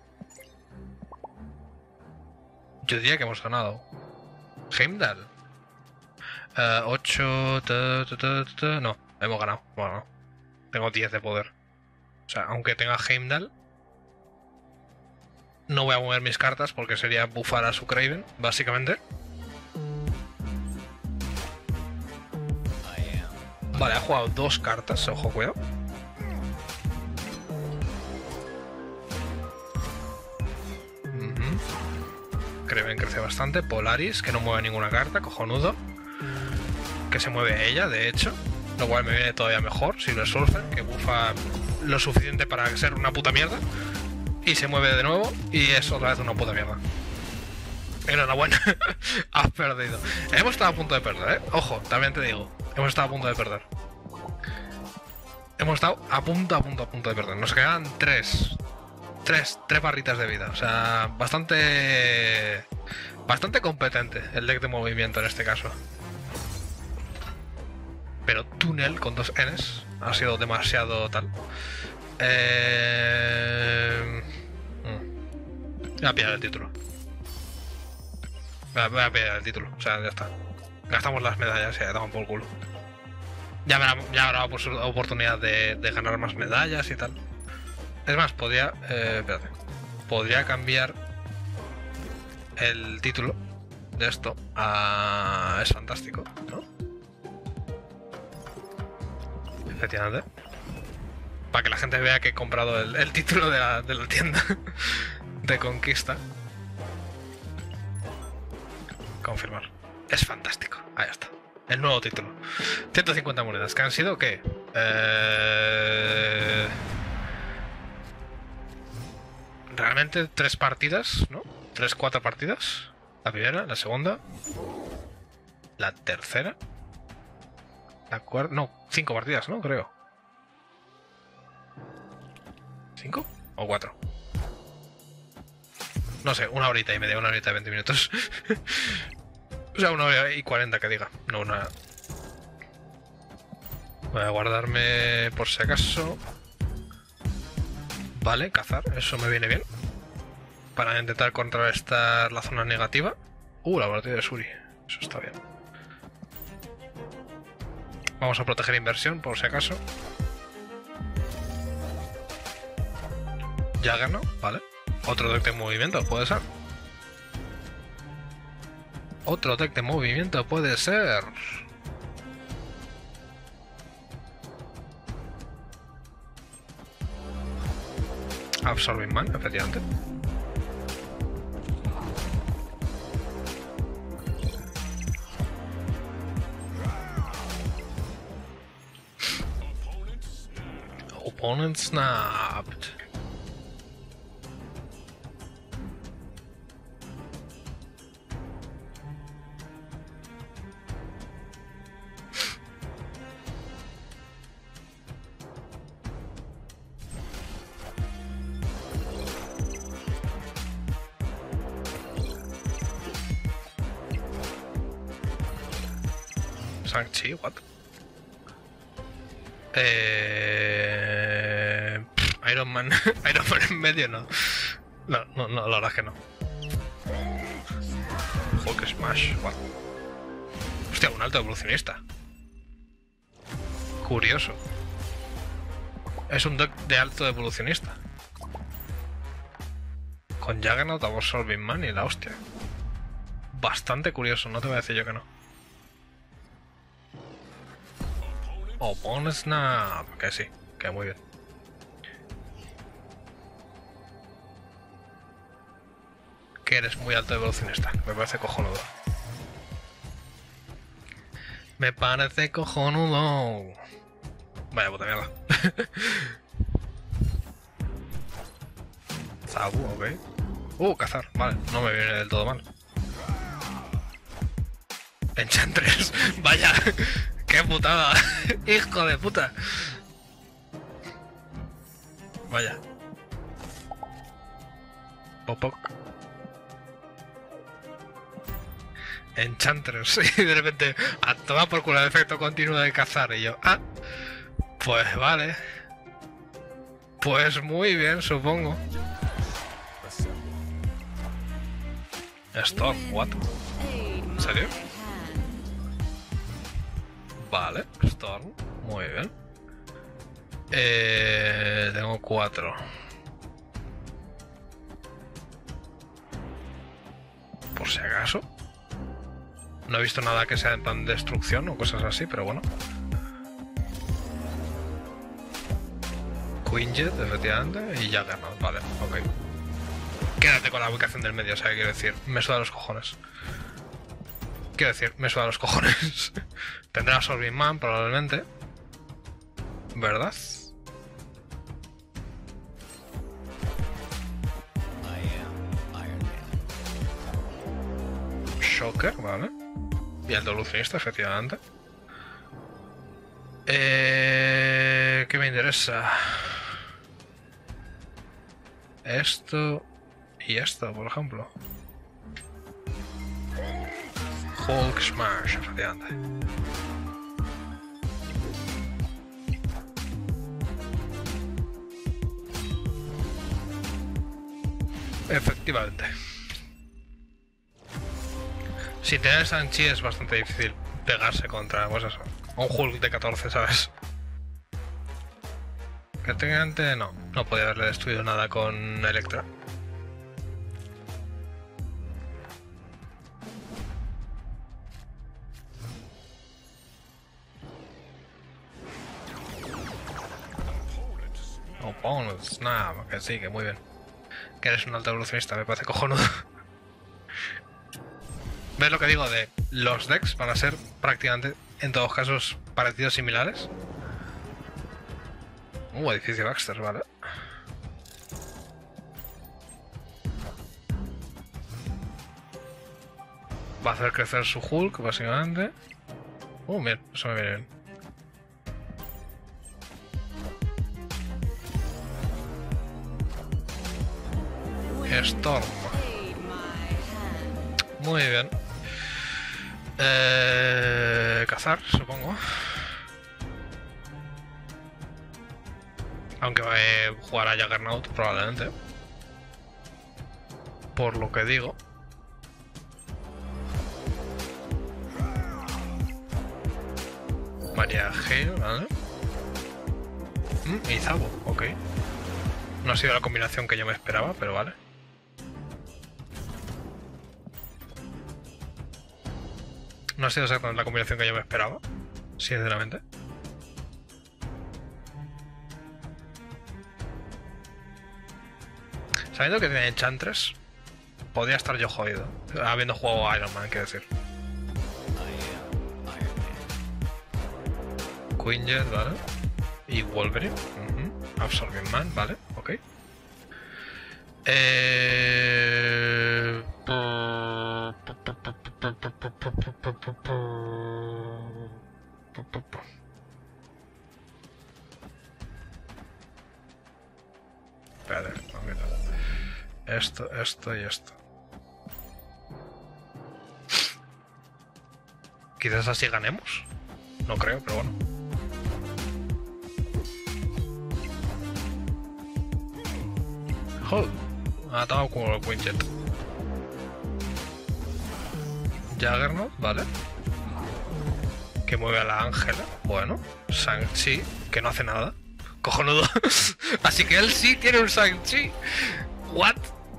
Yo diría que hemos ganado. Heimdall. Uh, ocho... Ta, ta, ta, ta, no, hemos ganado. Bueno, tengo diez de poder. O sea, aunque tenga Heimdall, no voy a mover mis cartas porque sería bufar a su Kraven, básicamente. Vale, ha jugado dos cartas, ojo, cuidado. Uh-huh. Kraven crece bastante. Polaris, que no mueve ninguna carta, cojonudo. Que se mueve ella, de hecho. Lo cual me viene todavía mejor. Silver Surfer, que bufa lo suficiente para ser una puta mierda. Y se mueve de nuevo y es otra vez una puta mierda. Enhorabuena, has perdido. Hemos estado a punto de perder, ¿eh? Ojo, también te digo. Hemos estado a punto de perder. Hemos estado a punto, a punto, a punto de perder. Nos quedan tres. Tres, tres barritas de vida. O sea, bastante... Bastante competente el deck de movimiento en este caso. Pero túnel con dos Ns ha sido demasiado tal. Eh... Voy a pillar el título. Voy a pillar el título. O sea, ya está. Gastamos las medallas y ya damos por el culo. Ya habrá, ya habrá oportunidad de, de ganar más medallas y tal. Es más, podría... Eh, espérate. Podría cambiar el título de esto a... Es fantástico, ¿no? Efectivamente. Para que la gente vea que he comprado el, el título de la, de la tienda de conquista. Confirmar. Es fantástico. Ahí está. El nuevo título. ciento cincuenta monedas. ¿Que han sido qué? Eh... Realmente tres partidas, ¿no? Tres, cuatro partidas. La primera, la segunda. La tercera. La cuarta... No, cinco partidas, ¿no? Creo. ¿Cinco? ¿O cuatro? No sé, una horita y media, una horita y veinte minutos. O sea, una hora y cuarenta que diga. No, una... Voy a guardarme por si acaso. Vale, cazar, eso me viene bien. Para intentar contrarrestar la zona negativa. Uh, laboratorio de Suri. Eso está bien. Vamos a proteger inversión por si acaso. Jaggernaut, vale. Otro deck de movimiento, puede ser. Otro deck de movimiento puede ser. Absorbing Man, efectivamente. Opponent snapped. Shang-Chi, what? Eh... Iron Man. Iron Man en medio no. No, no, no, la verdad es que no. Hulk Smash, what? Hostia, un alto evolucionista. Curioso. Es un deck de alto evolucionista. Con Juggernaut, Absorbing Man y la hostia. Bastante curioso, no te voy a decir yo que no. Opponent Snap, que sí, que muy bien. Que eres muy alto evolucionista, me parece cojonudo. Me parece cojonudo. Vaya puta mierda. Zabu, ok. Uh, cazar, vale, no me viene del todo mal. Enchantress, vaya. ¡Qué putada! ¡Hijo de puta! Vaya. Popoc. Enchantress. Y de repente, a tomar por culo el efecto continuo de cazar. Y yo, ah, pues vale. Pues muy bien, supongo. Storm, what? ¿En serio? Vale, Storm, muy bien. Eh, tengo cuatro. Por si acaso. No he visto nada que sea en plan de destrucción o cosas así, pero bueno. Quinjet, efectivamente, y Juggernaut, vale, ok. Quédate con la ubicación del medio, o sea, quiero decir, me suda los cojones. Quiero decir, me suda los cojones. Tendrá Sorbing Man, probablemente. ¿Verdad? Shocker, vale. Y el evolucionista, efectivamente. Eh, ¿Qué me interesa? Esto y esto, por ejemplo. Hulk Smash, efectivamente. Efectivamente. Sin tener Shang-Chi es bastante difícil pegarse contra, pues eso, un Hulk de catorce, ¿sabes? Que técnicamente no, no podía haberle destruido nada con Electra. Opponent Snap, que sí, que muy bien. Que eres un alto evolucionista, me parece cojonudo. ¿Ves lo que digo de los decks van a ser prácticamente, en todos casos, parecidos, similares? Uh, edificio Baxter, vale. Va a hacer crecer su Hulk, básicamente. Uh, bien, eso me viene bien. Storm. Muy bien. Eh, cazar, supongo. Aunque va a jugar a Juggernaut, probablemente. Por lo que digo. María G, ¿vale? Mm, y Zabo, ok. No ha sido la combinación que yo me esperaba, pero vale. No ha sido exactamente la combinación que yo me esperaba, sinceramente. Sabiendo que tiene Enchantress, podría estar yo jodido, habiendo jugado Iron Man, quiero decir. Quinjet, vale. Y Wolverine. Uh-huh. Absorbing Man, vale, ok. Eh... Espérate, esto, esto y esto. Quizás así ganemos. No creo, pero bueno. Joder, ha atado como el Quinjet. Juggernaut, vale. Que mueve a la Ángela. Bueno, Shang-Chi, que no hace nada. Cojonudo. Así que él sí tiene un Shang-Chi. What?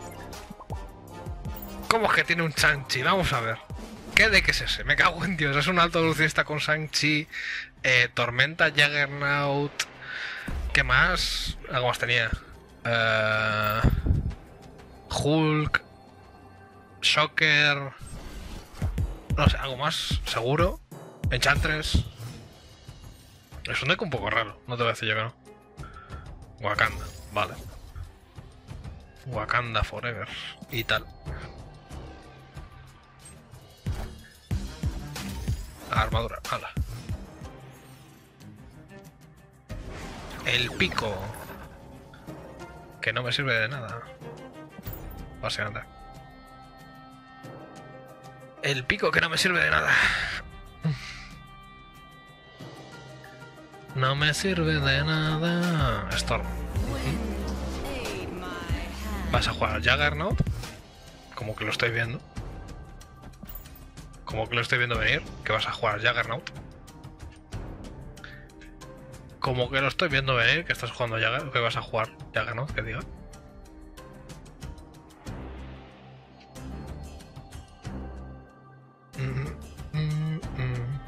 ¿Cómo es que tiene un Shang-Chi? Vamos a ver. ¿Qué de qué es ese? Me cago en Dios. Es un alto evolucionista con Shang-Chi. Eh, Tormenta, Juggernaut. ¿Qué más? Algo más tenía. Uh, Hulk. Shocker. No sé, algo más, seguro. Enchantress. Es un deck un poco raro, no te voy a decir yo que no. Wakanda, vale. Wakanda Forever y tal. Armadura, ala. El pico. que no me sirve de nada. Básicamente. El pico que no me sirve de nada. No me sirve de nada. Storm. ¿Vas a jugar al Juggernaut? Como que lo estoy viendo. Como que lo estoy viendo venir. Que vas a jugar al Juggernaut. Como que lo estoy viendo venir. Que estás jugando Juggernaut. Que vas a jugar Juggernaut, que diga. Mm, mm, mm.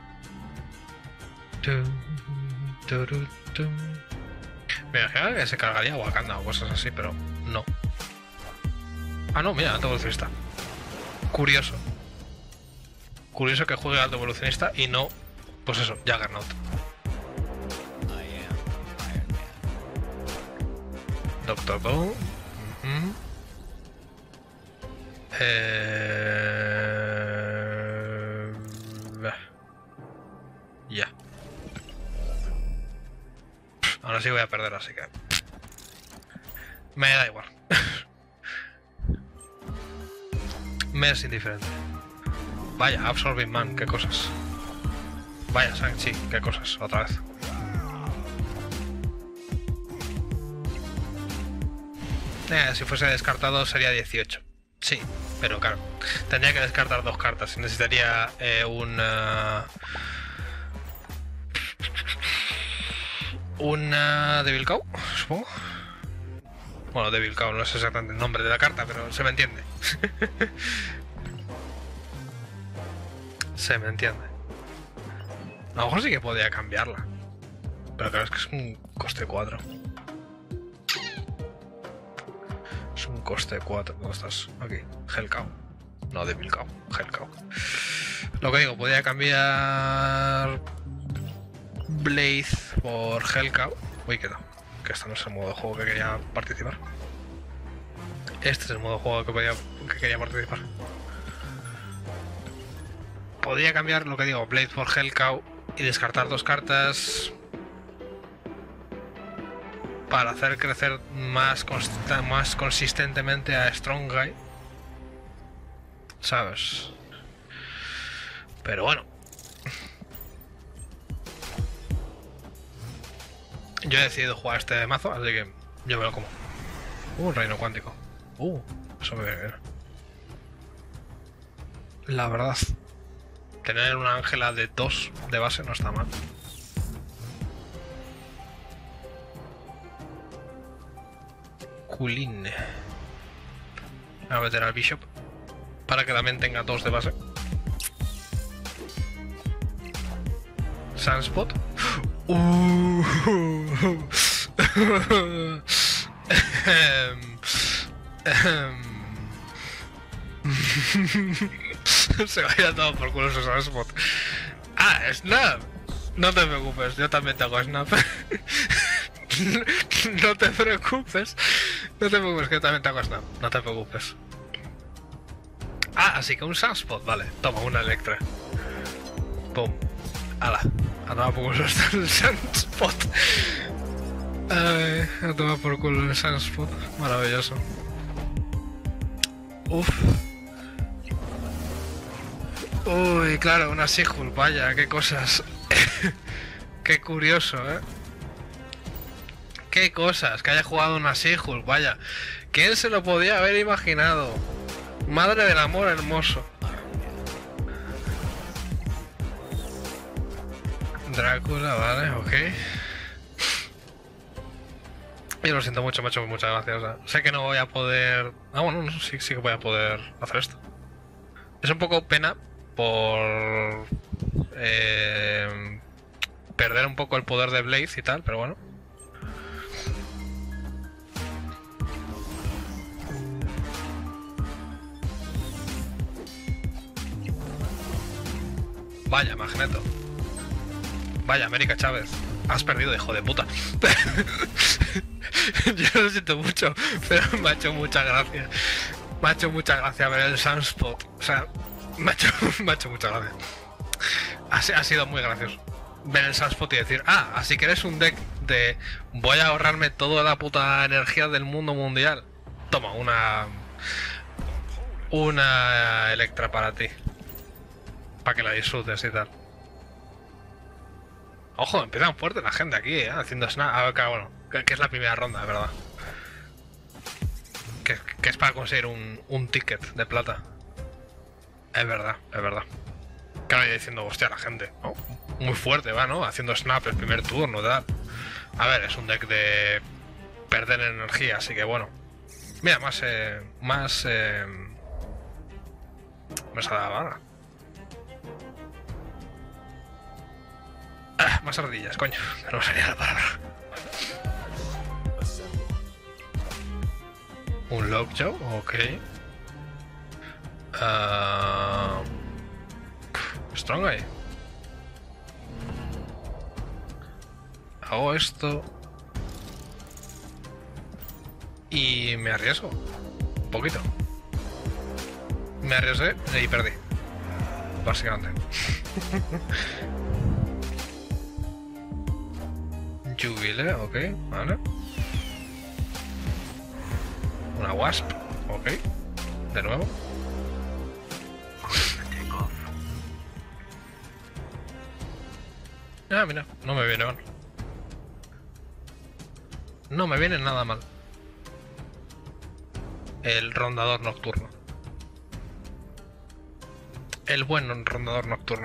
Tum, turu, tum. Me imaginaba que se cargaría Wakanda o cosas así, pero no. Ah, no, mira, alto evolucionista. Curioso. Curioso que juegue alto evolucionista y no, pues eso, Juggernaut. Doctor Bone. Uh-huh. Eh... Ya. Ahora sí voy a perder, así que... Me da igual. Me es indiferente. Vaya, Absorbing Man, qué cosas. Vaya, Shang-Chi, qué cosas, otra vez. Eh, si fuese descartado sería dieciocho. Sí, pero claro, tendría que descartar dos cartas. Necesitaría eh, un... Uh, una Devil Cow, supongo. Bueno, Devil Cow no es exactamente el nombre de la carta, pero se me entiende. Se me entiende. A lo mejor sí que podría cambiarla. Pero claro, es que es un coste cuatro. Es un coste cuatro. ¿Dónde estás? Aquí. Hellcow. No, Devil Cow. Hellcow. Lo que digo, podría cambiar Blade por Hellcow. Uy, que no. Que este no es el modo de juego que quería participar. Este es el modo de juego que, podía, que quería participar. Podría cambiar, lo que digo, Blade por Hellcow y descartar dos cartas para hacer crecer más, más consistentemente a Strong Guy, ¿sabes? Pero bueno, yo he decidido jugar este mazo, así que yo me lo como. Uh, un reino cuántico. Uh, eso me viene bien. La verdad, tener una Ángela de dos de base no está mal. Kulin. Voy a meter al Bishop para que también tenga dos de base. Sunspot. Uh. Se va a ir a todo por culo su Sunspot. Ah, Snap. No te preocupes, yo también te hago Snap. No te preocupes. No te preocupes, que yo también te hago Snap. No te preocupes. Ah, así que un Sunspot, vale. Toma, una Electra. Pum. Ala. A tomar por culo el Sunspot. Ay, a tomar por culo el Sunspot. Maravilloso. Uf. Uy, claro, una Sigil, vaya, qué cosas. Qué curioso, ¿eh? Qué cosas, que haya jugado una Sigil, vaya. ¿Quién se lo podía haber imaginado? Madre del amor hermoso. Drácula, vale, ok. Yo lo siento mucho, me ha hecho muchas gracias. O sea, sé que no voy a poder... Ah, bueno, no, sí, sí que voy a poder hacer esto. Es un poco pena por... Eh, perder un poco el poder de Blade y tal, pero bueno. Vaya, Magneto. Vaya, América Chávez. Has perdido, hijo de puta. Yo lo siento mucho, pero me ha hecho mucha gracia. Me ha hecho mucha gracia ver el Sunspot. O sea, me ha hecho, me ha hecho mucha gracia. Ha, ha sido muy gracioso ver el Sunspot y decir, ah, así que eres un deck de voy a ahorrarme toda la puta energía del mundo mundial. Toma, una... Una Electra para ti. Para que la disfrutes y tal. Ojo, empiezan fuerte la gente aquí, ¿eh? Haciendo snap. A ver, claro, bueno, que, que es la primera ronda, es verdad. Que, que es para conseguir un, un ticket de plata. Es verdad, es verdad. Claro, y diciendo, hostia, la gente, ¿no? Muy fuerte, va, ¿no? Haciendo snap el primer turno, tal. A ver, es un deck de perder energía, así que bueno. Mira, más, eh, más, eh... me sale la bala. Ah, más ardillas, coño. No me salía la palabra. Un Lockjaw, ok. Uh... Strong Eye. Hago esto. Y me arriesgo. Un poquito. Me arriesgué y perdí. Básicamente. Jubile, ok, vale. Una Wasp, ok. De nuevo. Ah, mira, no me viene mal. No me viene nada mal. El rondador nocturno. El buen rondador nocturno.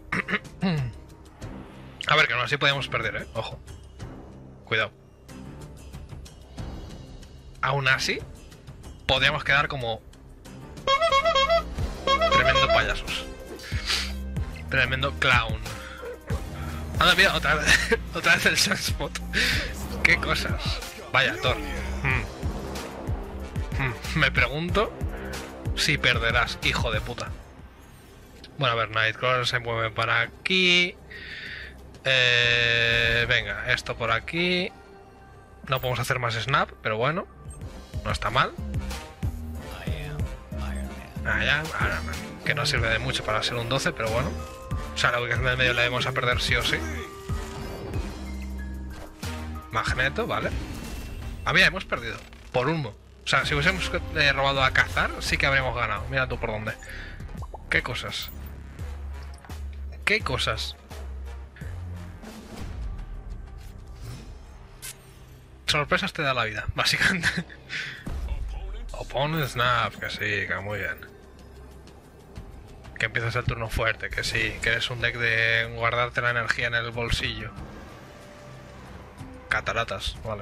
A ver, que aún así podíamos perder, eh. Ojo. Cuidado. Aún así, podríamos quedar como tremendo payasos. Tremendo clown. Anda, mira, otra vez, otra vez el Sunspot. Qué cosas. Vaya, Thor. Hmm. Hmm. Me pregunto si perderás, hijo de puta. Bueno, a ver, Nightcrawler se mueve para aquí. Eh, venga, esto por aquí. No podemos hacer más snap, pero bueno. No está mal. Ah, ya, Iron Man. Que no sirve de mucho para ser un doce, pero bueno. O sea, la ubicación del medio la debemos a perder sí o sí. Magneto, vale. Ah, mira, hemos perdido. Por uno. O sea, si hubiésemos eh, robado a cazar, sí que habríamos ganado. Mira tú por dónde. ¿Qué cosas? ¿Qué cosas? Sorpresas te da la vida, básicamente. Opponent Snap, que sí, que muy bien. Que empiezas el turno fuerte, que sí, que eres un deck de guardarte la energía en el bolsillo. Cataratas, vale.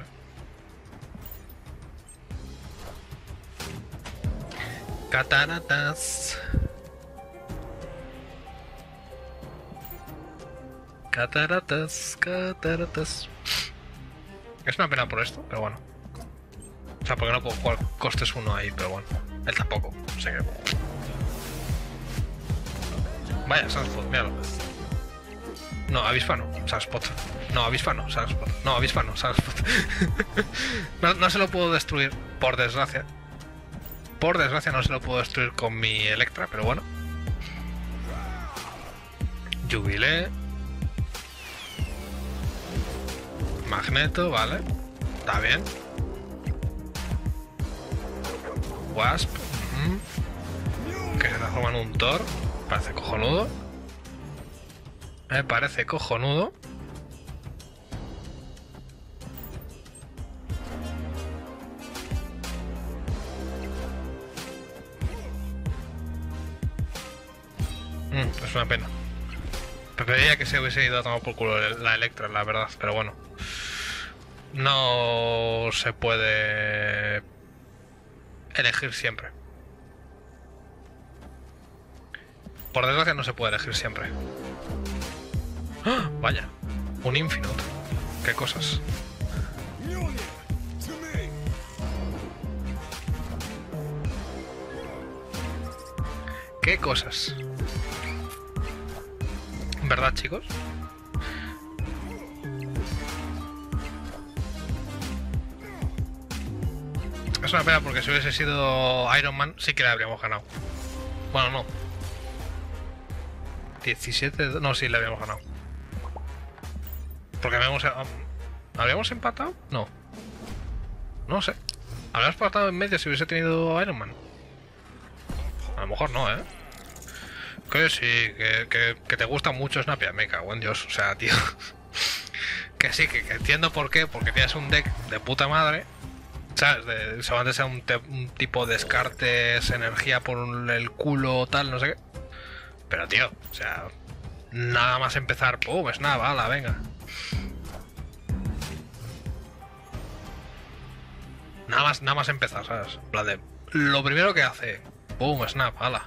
Cataratas. Cataratas, cataratas. Es una pena por esto, pero bueno. O sea, porque no puedo jugar costes uno ahí, pero bueno. Él tampoco, o sea que... Vaya, Sunspot, míralo. No, avispano, Sunspot. No, avispano, Sunspot. No, avispano, Sunspot. no, no se lo puedo destruir, por desgracia. Por desgracia no se lo puedo destruir con mi Electra, pero bueno. Jubile. Magneto, vale. Está bien. Wasp. Uh-huh. Que se transforma en un Thor. Parece cojonudo. Me parece cojonudo. Mm, es una pena. Preferiría que se hubiese ido a tomar por culo la Electra, la verdad, pero bueno. No se puede elegir siempre. Por desgracia no se puede elegir siempre. ¡Ah! Vaya, un Infinite. Qué cosas. Qué cosas. ¿Verdad, chicos? Es una pena porque si hubiese sido Iron Man sí que le habríamos ganado. Bueno, no. diecisiete... No, sí, le habíamos ganado. Porque habíamos ¿Habríamos empatado? No. No sé. ¿Habríamos empatado en medio si hubiese tenido Iron Man? A lo mejor no, ¿eh? Que sí, que, que, que te gusta mucho Snapia, me cago en Dios. O sea, tío. Que sí, que, que entiendo por qué. Porque tienes un deck de puta madre. ¿Sabes? De, solamente sea un, te, un tipo de descartes, energía por el culo, tal, no sé qué. Pero, tío, o sea, nada más empezar, pum, es nada, bala, venga. Nada más, nada más empezar, ¿sabes? En plan de, lo primero que hace, pum, snap, ala.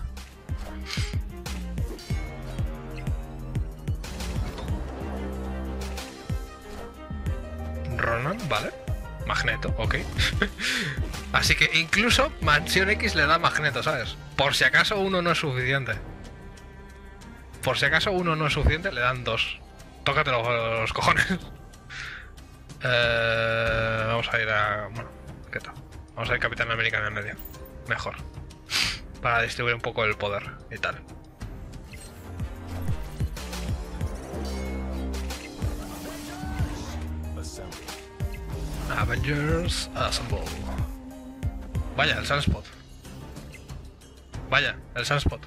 Ronan, vale. Magneto, ok. Así que incluso Mansión X le da Magneto, ¿sabes? Por si acaso uno no es suficiente. Por si acaso uno no es suficiente, le dan dos. Tócate los, los cojones. Eh, vamos a ir a... Bueno, ¿qué tal? Vamos a ir Capitán América en el medio. Mejor. Para distribuir un poco el poder y tal. Avengers Assemble. Vaya, el Sunspot. Vaya, el Sunspot.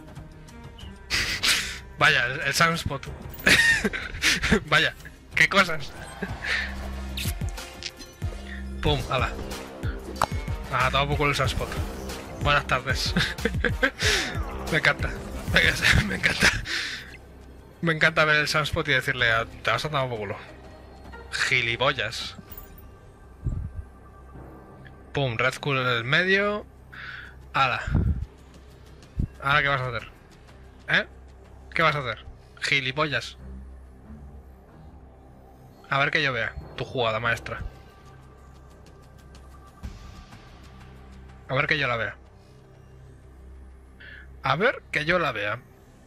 Vaya, el, el Sunspot. Vaya, qué cosas. Pum, ala. Ah, toma poco el Sunspot. Buenas tardes. Me encanta. Me encanta. Me encanta ver el Sunspot y decirle, te vas a tomar por culo. Gilipollas. Pum, Red Skull en el medio. Ala. ¿Ahora qué vas a hacer? ¿Eh? ¿Qué vas a hacer? Gilipollas. A ver que yo vea tu jugada maestra. A ver que yo la vea. A ver que yo la vea.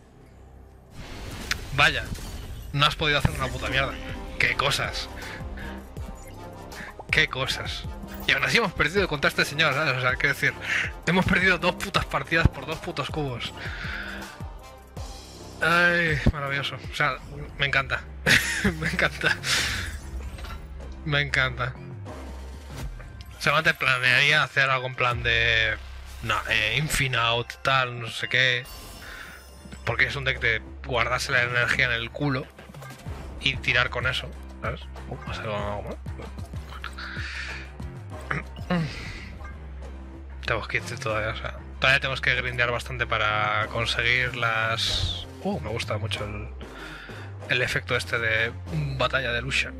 Vaya. No has podido hacer una puta mierda. Qué cosas. Qué cosas. Y aún así hemos perdido contra este señor, ¿sabes? O sea, quiero decir, hemos perdido dos putas partidas por dos putos cubos. Ay, maravilloso. O sea, me encanta. Me encanta. Me encanta. Seguramente planearía hacer algo en plan de... No, eh, Infinite, tal, no sé qué. Porque es un deck de guardarse la energía en el culo y tirar con eso, ¿sabes? Uh, ¿pasa algo más? Tenemos que ir todavía, o sea, todavía tenemos que grindear bastante para conseguir las... Uh, me gusta mucho el, el efecto este de batalla de lucha.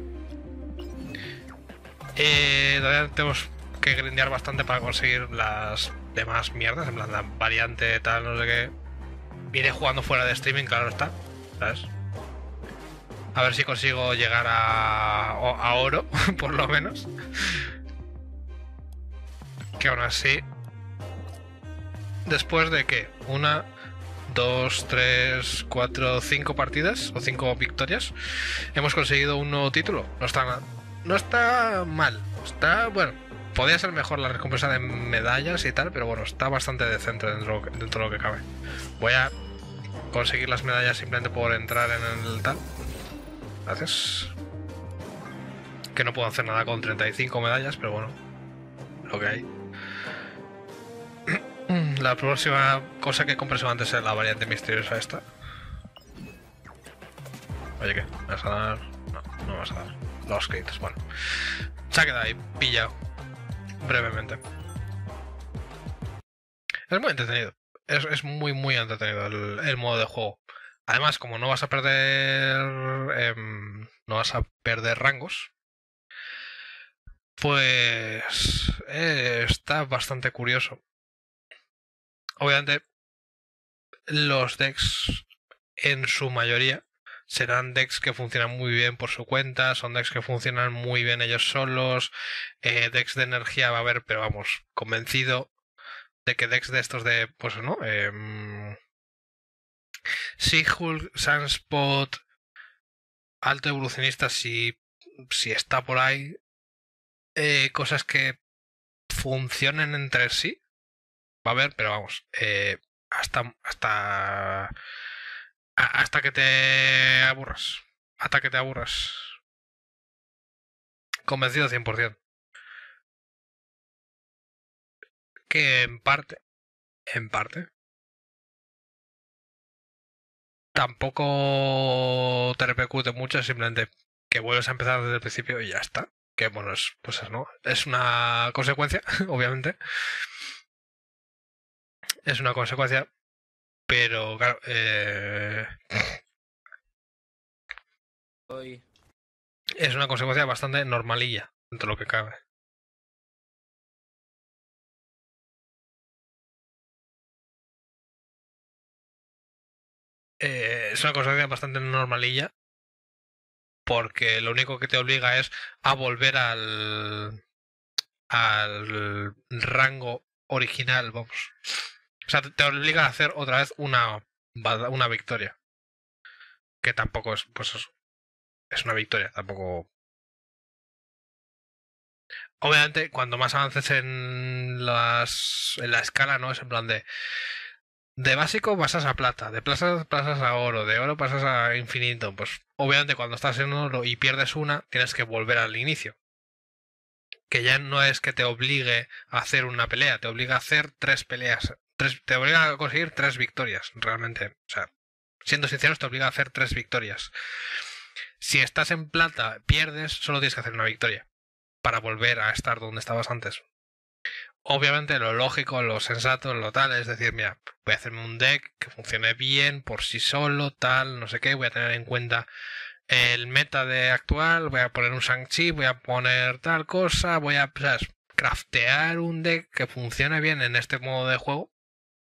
Eh, todavía tenemos que grindear bastante para conseguir las demás mierdas, en plan la variante tal, no sé qué. Iré jugando fuera de streaming, claro está, ¿sabes? A ver si consigo llegar a, a oro, por lo menos. Que aún así, después de que una, dos, tres, cuatro, cinco partidas o cinco victorias, hemos conseguido un nuevo título. No está, no está mal. Está, bueno, podría ser mejor la recompensa de medallas y tal, pero bueno, está bastante decente dentro, dentro de lo que cabe. Voy a conseguir las medallas simplemente por entrar en el tal. Gracias. Que no puedo hacer nada con treinta y cinco medallas, pero bueno, lo que hay. La próxima cosa que compre antes es la variante misteriosa esta. Oye, ¿qué? ¿Me vas a dar? No, no me vas a dar. Los créditos, bueno. Se ha quedado ahí pillado. Brevemente. Es muy entretenido. Es, es muy, muy entretenido el, el modo de juego. Además, como no vas a perder... Eh, no vas a perder rangos, pues... Eh, está bastante curioso. Obviamente, los decks, en su mayoría, serán decks que funcionan muy bien por su cuenta, son decks que funcionan muy bien ellos solos, eh, decks de energía va a haber, pero vamos, convencido de que decks de estos de, pues no, eh, She-Hulk, Sunspot, Alto Evolucionista, si, si está por ahí, eh, cosas que funcionen entre sí, va a haber, pero vamos, eh, hasta hasta hasta que te aburras, hasta que te aburras. convencido cien por ciento. Que en parte, en parte, tampoco te repercute mucho, simplemente que vuelves a empezar desde el principio y ya está. Que bueno, es, pues es, ¿no? Es una consecuencia, obviamente. Es una consecuencia, pero claro, eh, Hoy. es una consecuencia bastante normalilla dentro de lo que cabe. Eh, es una consecuencia bastante normalilla porque lo único que te obliga es a volver al al rango original, vamos. O sea, te obliga a hacer otra vez una, una victoria. Que tampoco es, pues eso. Es una victoria, tampoco. Obviamente, cuando más avances en las en la escala, ¿no? Es en plan de. De básico pasas a plata, de plata pasas a oro, de oro pasas a infinito. Pues obviamente cuando estás en oro y pierdes una, tienes que volver al inicio. Que ya no es que te obligue a hacer una pelea, te obliga a hacer tres peleas. Tres, te obliga a conseguir tres victorias, realmente. O sea, siendo sinceros, te obliga a hacer tres victorias. Si estás en plata, pierdes, solo tienes que hacer una victoria para volver a estar donde estabas antes. Obviamente lo lógico, lo sensato, lo tal, es decir, mira, voy a hacerme un deck que funcione bien por sí solo, tal, no sé qué, voy a tener en cuenta el meta de actual, voy a poner un Shang-Chi, voy a poner tal cosa, voy a, ¿sabes? Craftear un deck que funcione bien en este modo de juego.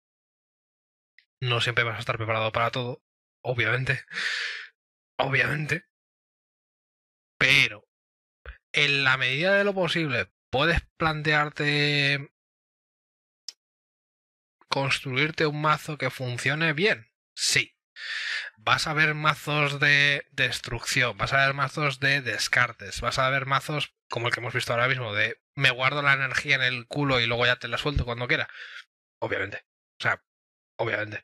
No siempre vas a estar preparado para todo, obviamente. Obviamente. Pero, en la medida de lo posible, puedes plantearte construirte un mazo que funcione bien. Sí. Vas a ver mazos de destrucción, vas a ver mazos de descartes, vas a ver mazos como el que hemos visto ahora mismo, de me guardo la energía en el culo y luego ya te la suelto cuando quiera. Obviamente. O sea, obviamente.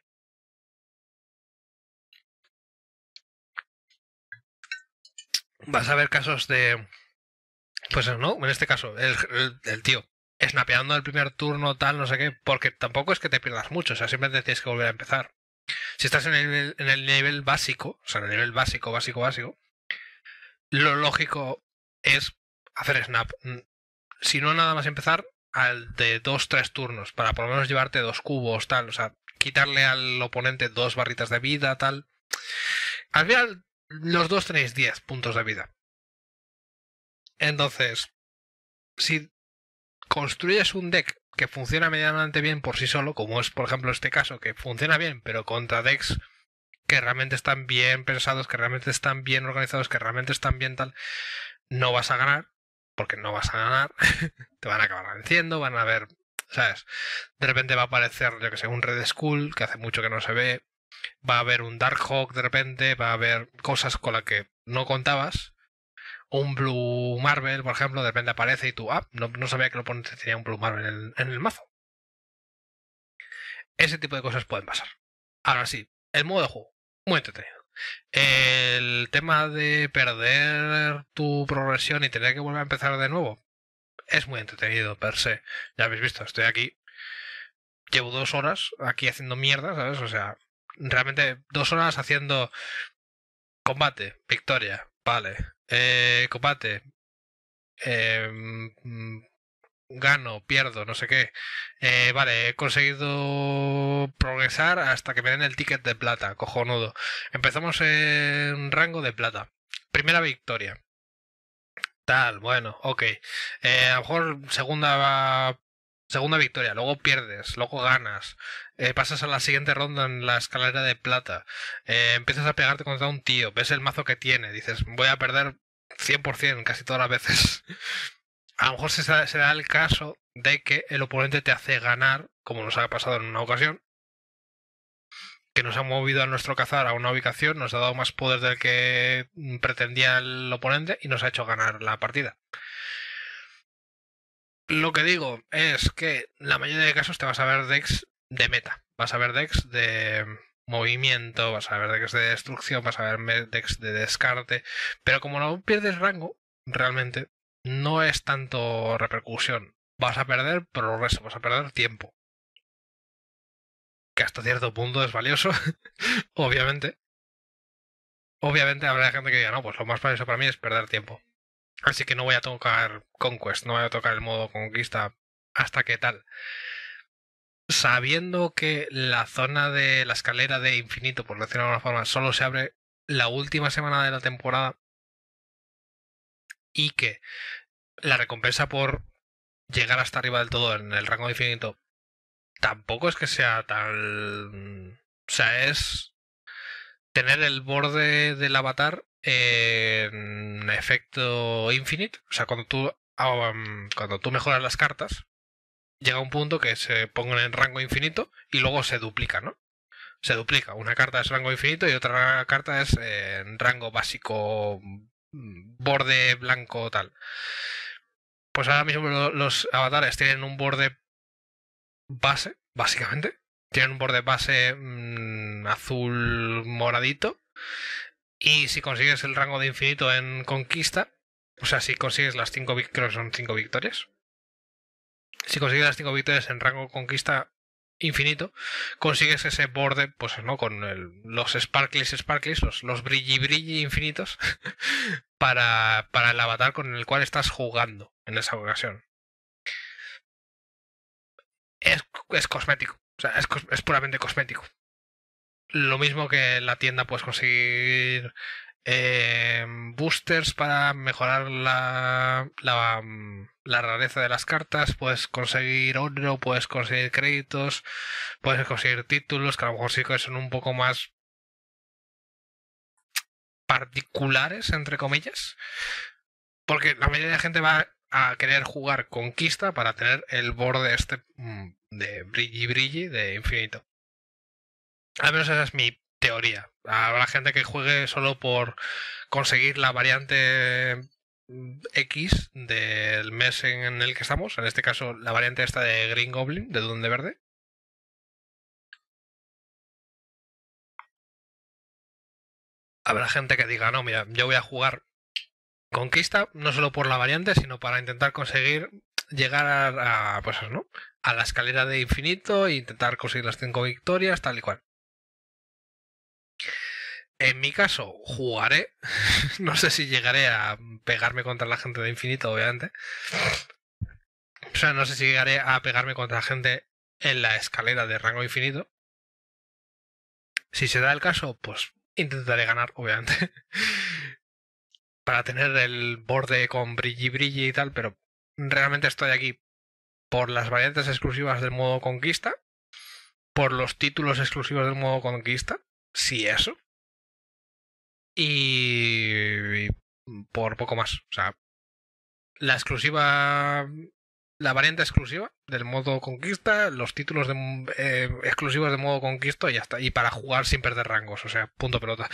Vas a ver casos de... Pues no, en este caso, el, el, el tío snapeando el primer turno, tal, no sé qué, porque tampoco es que te pierdas mucho, o sea, simplemente tienes que volver a empezar. Si estás en el, nivel, en el nivel básico, o sea, en el nivel básico, básico, básico, lo lógico es hacer snap. Si no, nada más empezar al de dos tres turnos, para por lo menos llevarte dos cubos, tal, o sea, quitarle al oponente dos barritas de vida, tal. Al final, los dos tenéis diez puntos de vida. Entonces, si construyes un deck que funciona medianamente bien por sí solo, como es por ejemplo este caso, que funciona bien, pero contra decks que realmente están bien pensados, que realmente están bien organizados, que realmente están bien tal, no vas a ganar, porque no vas a ganar, te van a acabar venciendo, van a ver, ¿sabes? De repente va a aparecer, yo que sé, un Red Skull, que hace mucho que no se ve, va a haber un Darkhawk de repente, va a haber cosas con las que no contabas. Un Blue Marvel, por ejemplo, de repente aparece y tú, ah, no, no sabía que el oponente tenía un Blue Marvel en el, en el mazo. Ese tipo de cosas pueden pasar. Ahora sí, el modo de juego, muy entretenido. El tema de perder tu progresión y tener que volver a empezar de nuevo es muy entretenido per se. Ya habéis visto, estoy aquí, llevo dos horas aquí haciendo mierda, ¿sabes? O sea, realmente dos horas haciendo combate, victoria, vale. Eh, combate, eh, gano, pierdo, no sé qué. Eh, vale, he conseguido progresar hasta que me den el ticket de plata, cojonudo. Empezamos en rango de plata. Primera victoria. Tal, bueno, ok. Eh, a lo mejor segunda segunda victoria, luego pierdes, luego ganas. Eh, pasas a la siguiente ronda en la escalera de plata. Eh, empiezas a pegarte contra un tío, ves el mazo que tiene, dices, voy a perder cien por ciento casi todas las veces. A lo mejor se da, se da el caso de que el oponente te hace ganar, como nos ha pasado en una ocasión, que nos ha movido a nuestro cazar a una ubicación, nos ha dado más poder del que pretendía el oponente y nos ha hecho ganar la partida. Lo que digo es que la mayoría de casos te vas a ver decks de meta, vas a ver decks de movimiento, vas a ver decks de destrucción, vas a ver decks de descarte, pero como no pierdes rango, realmente no es tanto repercusión. Vas a perder progreso, vas a perder tiempo. Que hasta cierto punto es valioso, obviamente. Obviamente habrá gente que diga, no, pues lo más valioso para mí es perder tiempo. Así que no voy a tocar Conquest, no voy a tocar el modo conquista hasta que tal. Sabiendo que la zona de la escalera de infinito, por decirlo de alguna forma, solo se abre la última semana de la temporada y que la recompensa por llegar hasta arriba del todo en el rango de infinito tampoco es que sea tal... O sea, es tener el borde del avatar en efecto infinite. O sea, cuando tú, um, cuando tú mejoras las cartas, llega un punto que se pongan en rango infinito y luego se duplica, ¿no? Se duplica. Una carta es rango infinito y otra carta es eh, en rango básico, borde blanco tal. Pues ahora mismo los avatares tienen un borde base, básicamente. Tienen un borde base mmm, azul moradito. Y si consigues el rango de infinito en conquista, o sea, si consigues las cinco, creo que son cinco victorias. Si consigues las cinco victorias en rango conquista infinito, consigues ese borde, pues no, con el, los sparkles sparkles, los, los brilli brilli infinitos, para, para el avatar con el cual estás jugando en esa ocasión. Es, es cosmético, o sea, es, es puramente cosmético. Lo mismo que en la tienda puedes conseguir eh, boosters para mejorar la, la, la rareza de las cartas, puedes conseguir oro, puedes conseguir créditos, puedes conseguir títulos que a lo mejor sí que son un poco más particulares, entre comillas, porque la mayoría de gente va a querer jugar conquista para tener el borde este de brilli brilli de infinito. Al menos esa es mi teoría. Habrá gente que juegue solo por conseguir la variante X del mes en el que estamos. En este caso, la variante esta de Green Goblin, de Duende Verde. Habrá gente que diga, no, mira, yo voy a jugar conquista no solo por la variante, sino para intentar conseguir llegar a, a pues ¿no? a la escalera de infinito e intentar conseguir las cinco victorias, tal y cual. En mi caso, jugaré. No sé si llegaré a pegarme contra la gente de infinito, obviamente. O sea, no sé si llegaré a pegarme contra la gente en la escalera de rango infinito. Si se da el caso, pues intentaré ganar, obviamente. Para tener el borde con brilli brilli y tal, pero realmente estoy aquí por las variantes exclusivas del modo conquista, por los títulos exclusivos del modo conquista, si eso, y por poco más. O sea, la exclusiva, la variante exclusiva del modo conquista, los títulos de, eh, exclusivos de modo conquista y ya está. Y para jugar sin perder rangos, o sea, punto pelota.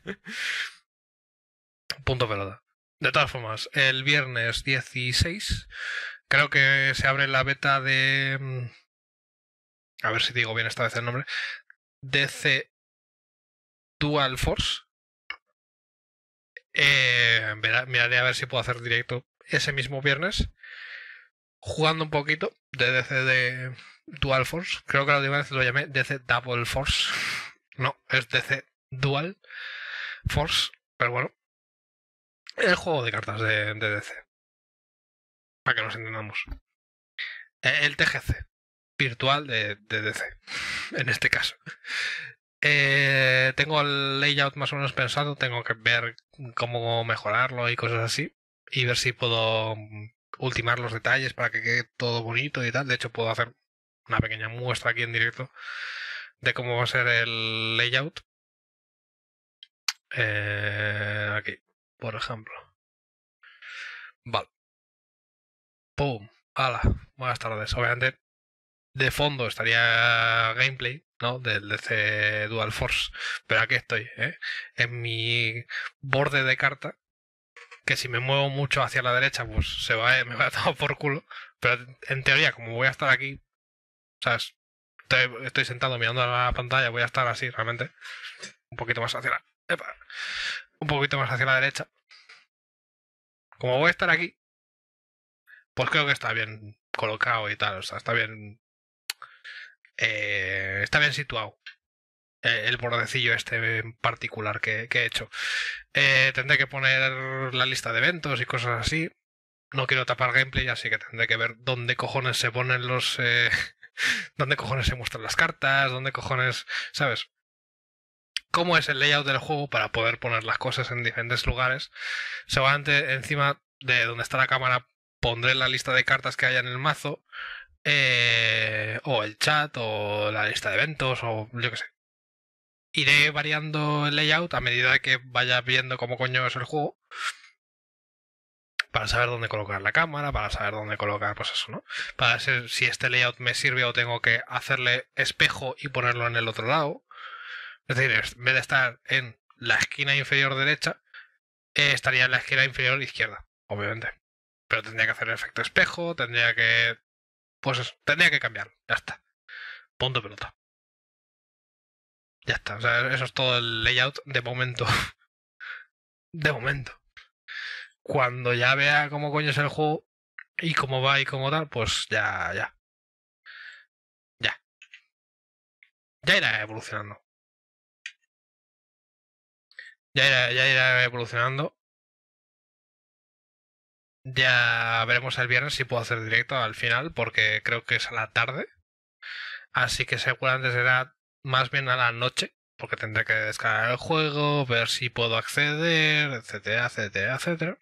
Punto pelota. De todas formas, el viernes dieciséis creo que se abre la beta de... A ver si digo bien esta vez el nombre. D C Dual Force. Eh, miraré a ver si puedo hacer directo ese mismo viernes. Jugando un poquito de D C de Dual Force. Creo que la última vez lo llamé D C Double Force. No, es D C Dual Force. Pero bueno. El juego de cartas de, de D C. Para que nos entendamos. El T G C. Virtual de, de D C. En este caso. Eh, tengo el layout más o menos pensado. Tengo que ver cómo mejorarlo y cosas así. Y ver si puedo ultimar los detalles para que quede todo bonito y tal. De hecho, puedo hacer una pequeña muestra aquí en directo de cómo va a ser el layout. Eh, aquí, por ejemplo. Vale. ¡Pum! ¡Hala! Buenas tardes. Obviamente, de fondo estaría gameplay, ¿no? Del D C Dual Force. Pero aquí estoy, ¿eh? En mi borde de carta. Que si me muevo mucho hacia la derecha, pues se va, me va a tomar por culo. Pero en teoría, como voy a estar aquí, ¿sabes? Estoy, estoy sentado mirando a la pantalla, voy a estar así, realmente. Un poquito más hacia la... Epa, un poquito más hacia la derecha. Como voy a estar aquí, pues creo que está bien colocado y tal, o sea, está bien eh, está bien situado eh, el bordecillo este en particular que, que he hecho. Eh, tendré que poner la lista de eventos y cosas así. No quiero tapar gameplay, así que tendré que ver dónde cojones se ponen los... Eh, dónde cojones se muestran las cartas, dónde cojones... ¿Sabes? Cómo es el layout del juego para poder poner las cosas en diferentes lugares. Seguramente encima de donde está la cámara pondré la lista de cartas que haya en el mazo, eh, o el chat, o la lista de eventos, o yo qué sé. Iré variando el layout a medida que vaya viendo cómo coño es el juego, para saber dónde colocar la cámara, para saber dónde colocar, pues eso, ¿no? Para ver si este layout me sirve o tengo que hacerle espejo y ponerlo en el otro lado. Es decir, en vez de estar en la esquina inferior derecha, eh, estaría en la esquina inferior izquierda, obviamente. Pero tendría que hacer el efecto espejo, tendría que... Pues eso, tendría que cambiarlo, ya está. Punto pelota. Ya está, o sea, eso es todo el layout de momento. De momento. Cuando ya vea cómo coño es el juego y cómo va y cómo tal, pues ya, ya. Ya. Ya irá evolucionando. Ya irá, ya irá evolucionando. Ya veremos el viernes si puedo hacer directo al final, porque creo que es a la tarde. Así que seguramente será más bien a la noche, porque tendré que descargar el juego, ver si puedo acceder, etcétera, etcétera, etcétera.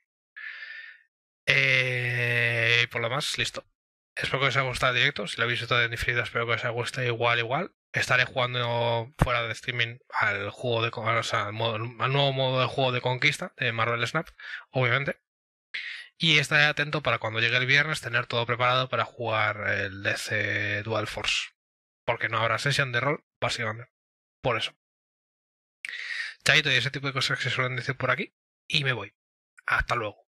Eh, y por lo demás, listo. Espero que os haya gustado el directo. Si lo habéis visto en diferido, espero que os haya gustado igual, igual. Estaré jugando fuera de streaming al juego de, o sea, al, modo, al nuevo modo de juego de conquista de Marvel Snap, obviamente. Y estaré atento para cuando llegue el viernes tener todo preparado para jugar el D C Dual Force. Porque no habrá sesión de rol, básicamente. Por eso. Chaito y ese tipo de cosas que se suelen decir por aquí. Y me voy. Hasta luego.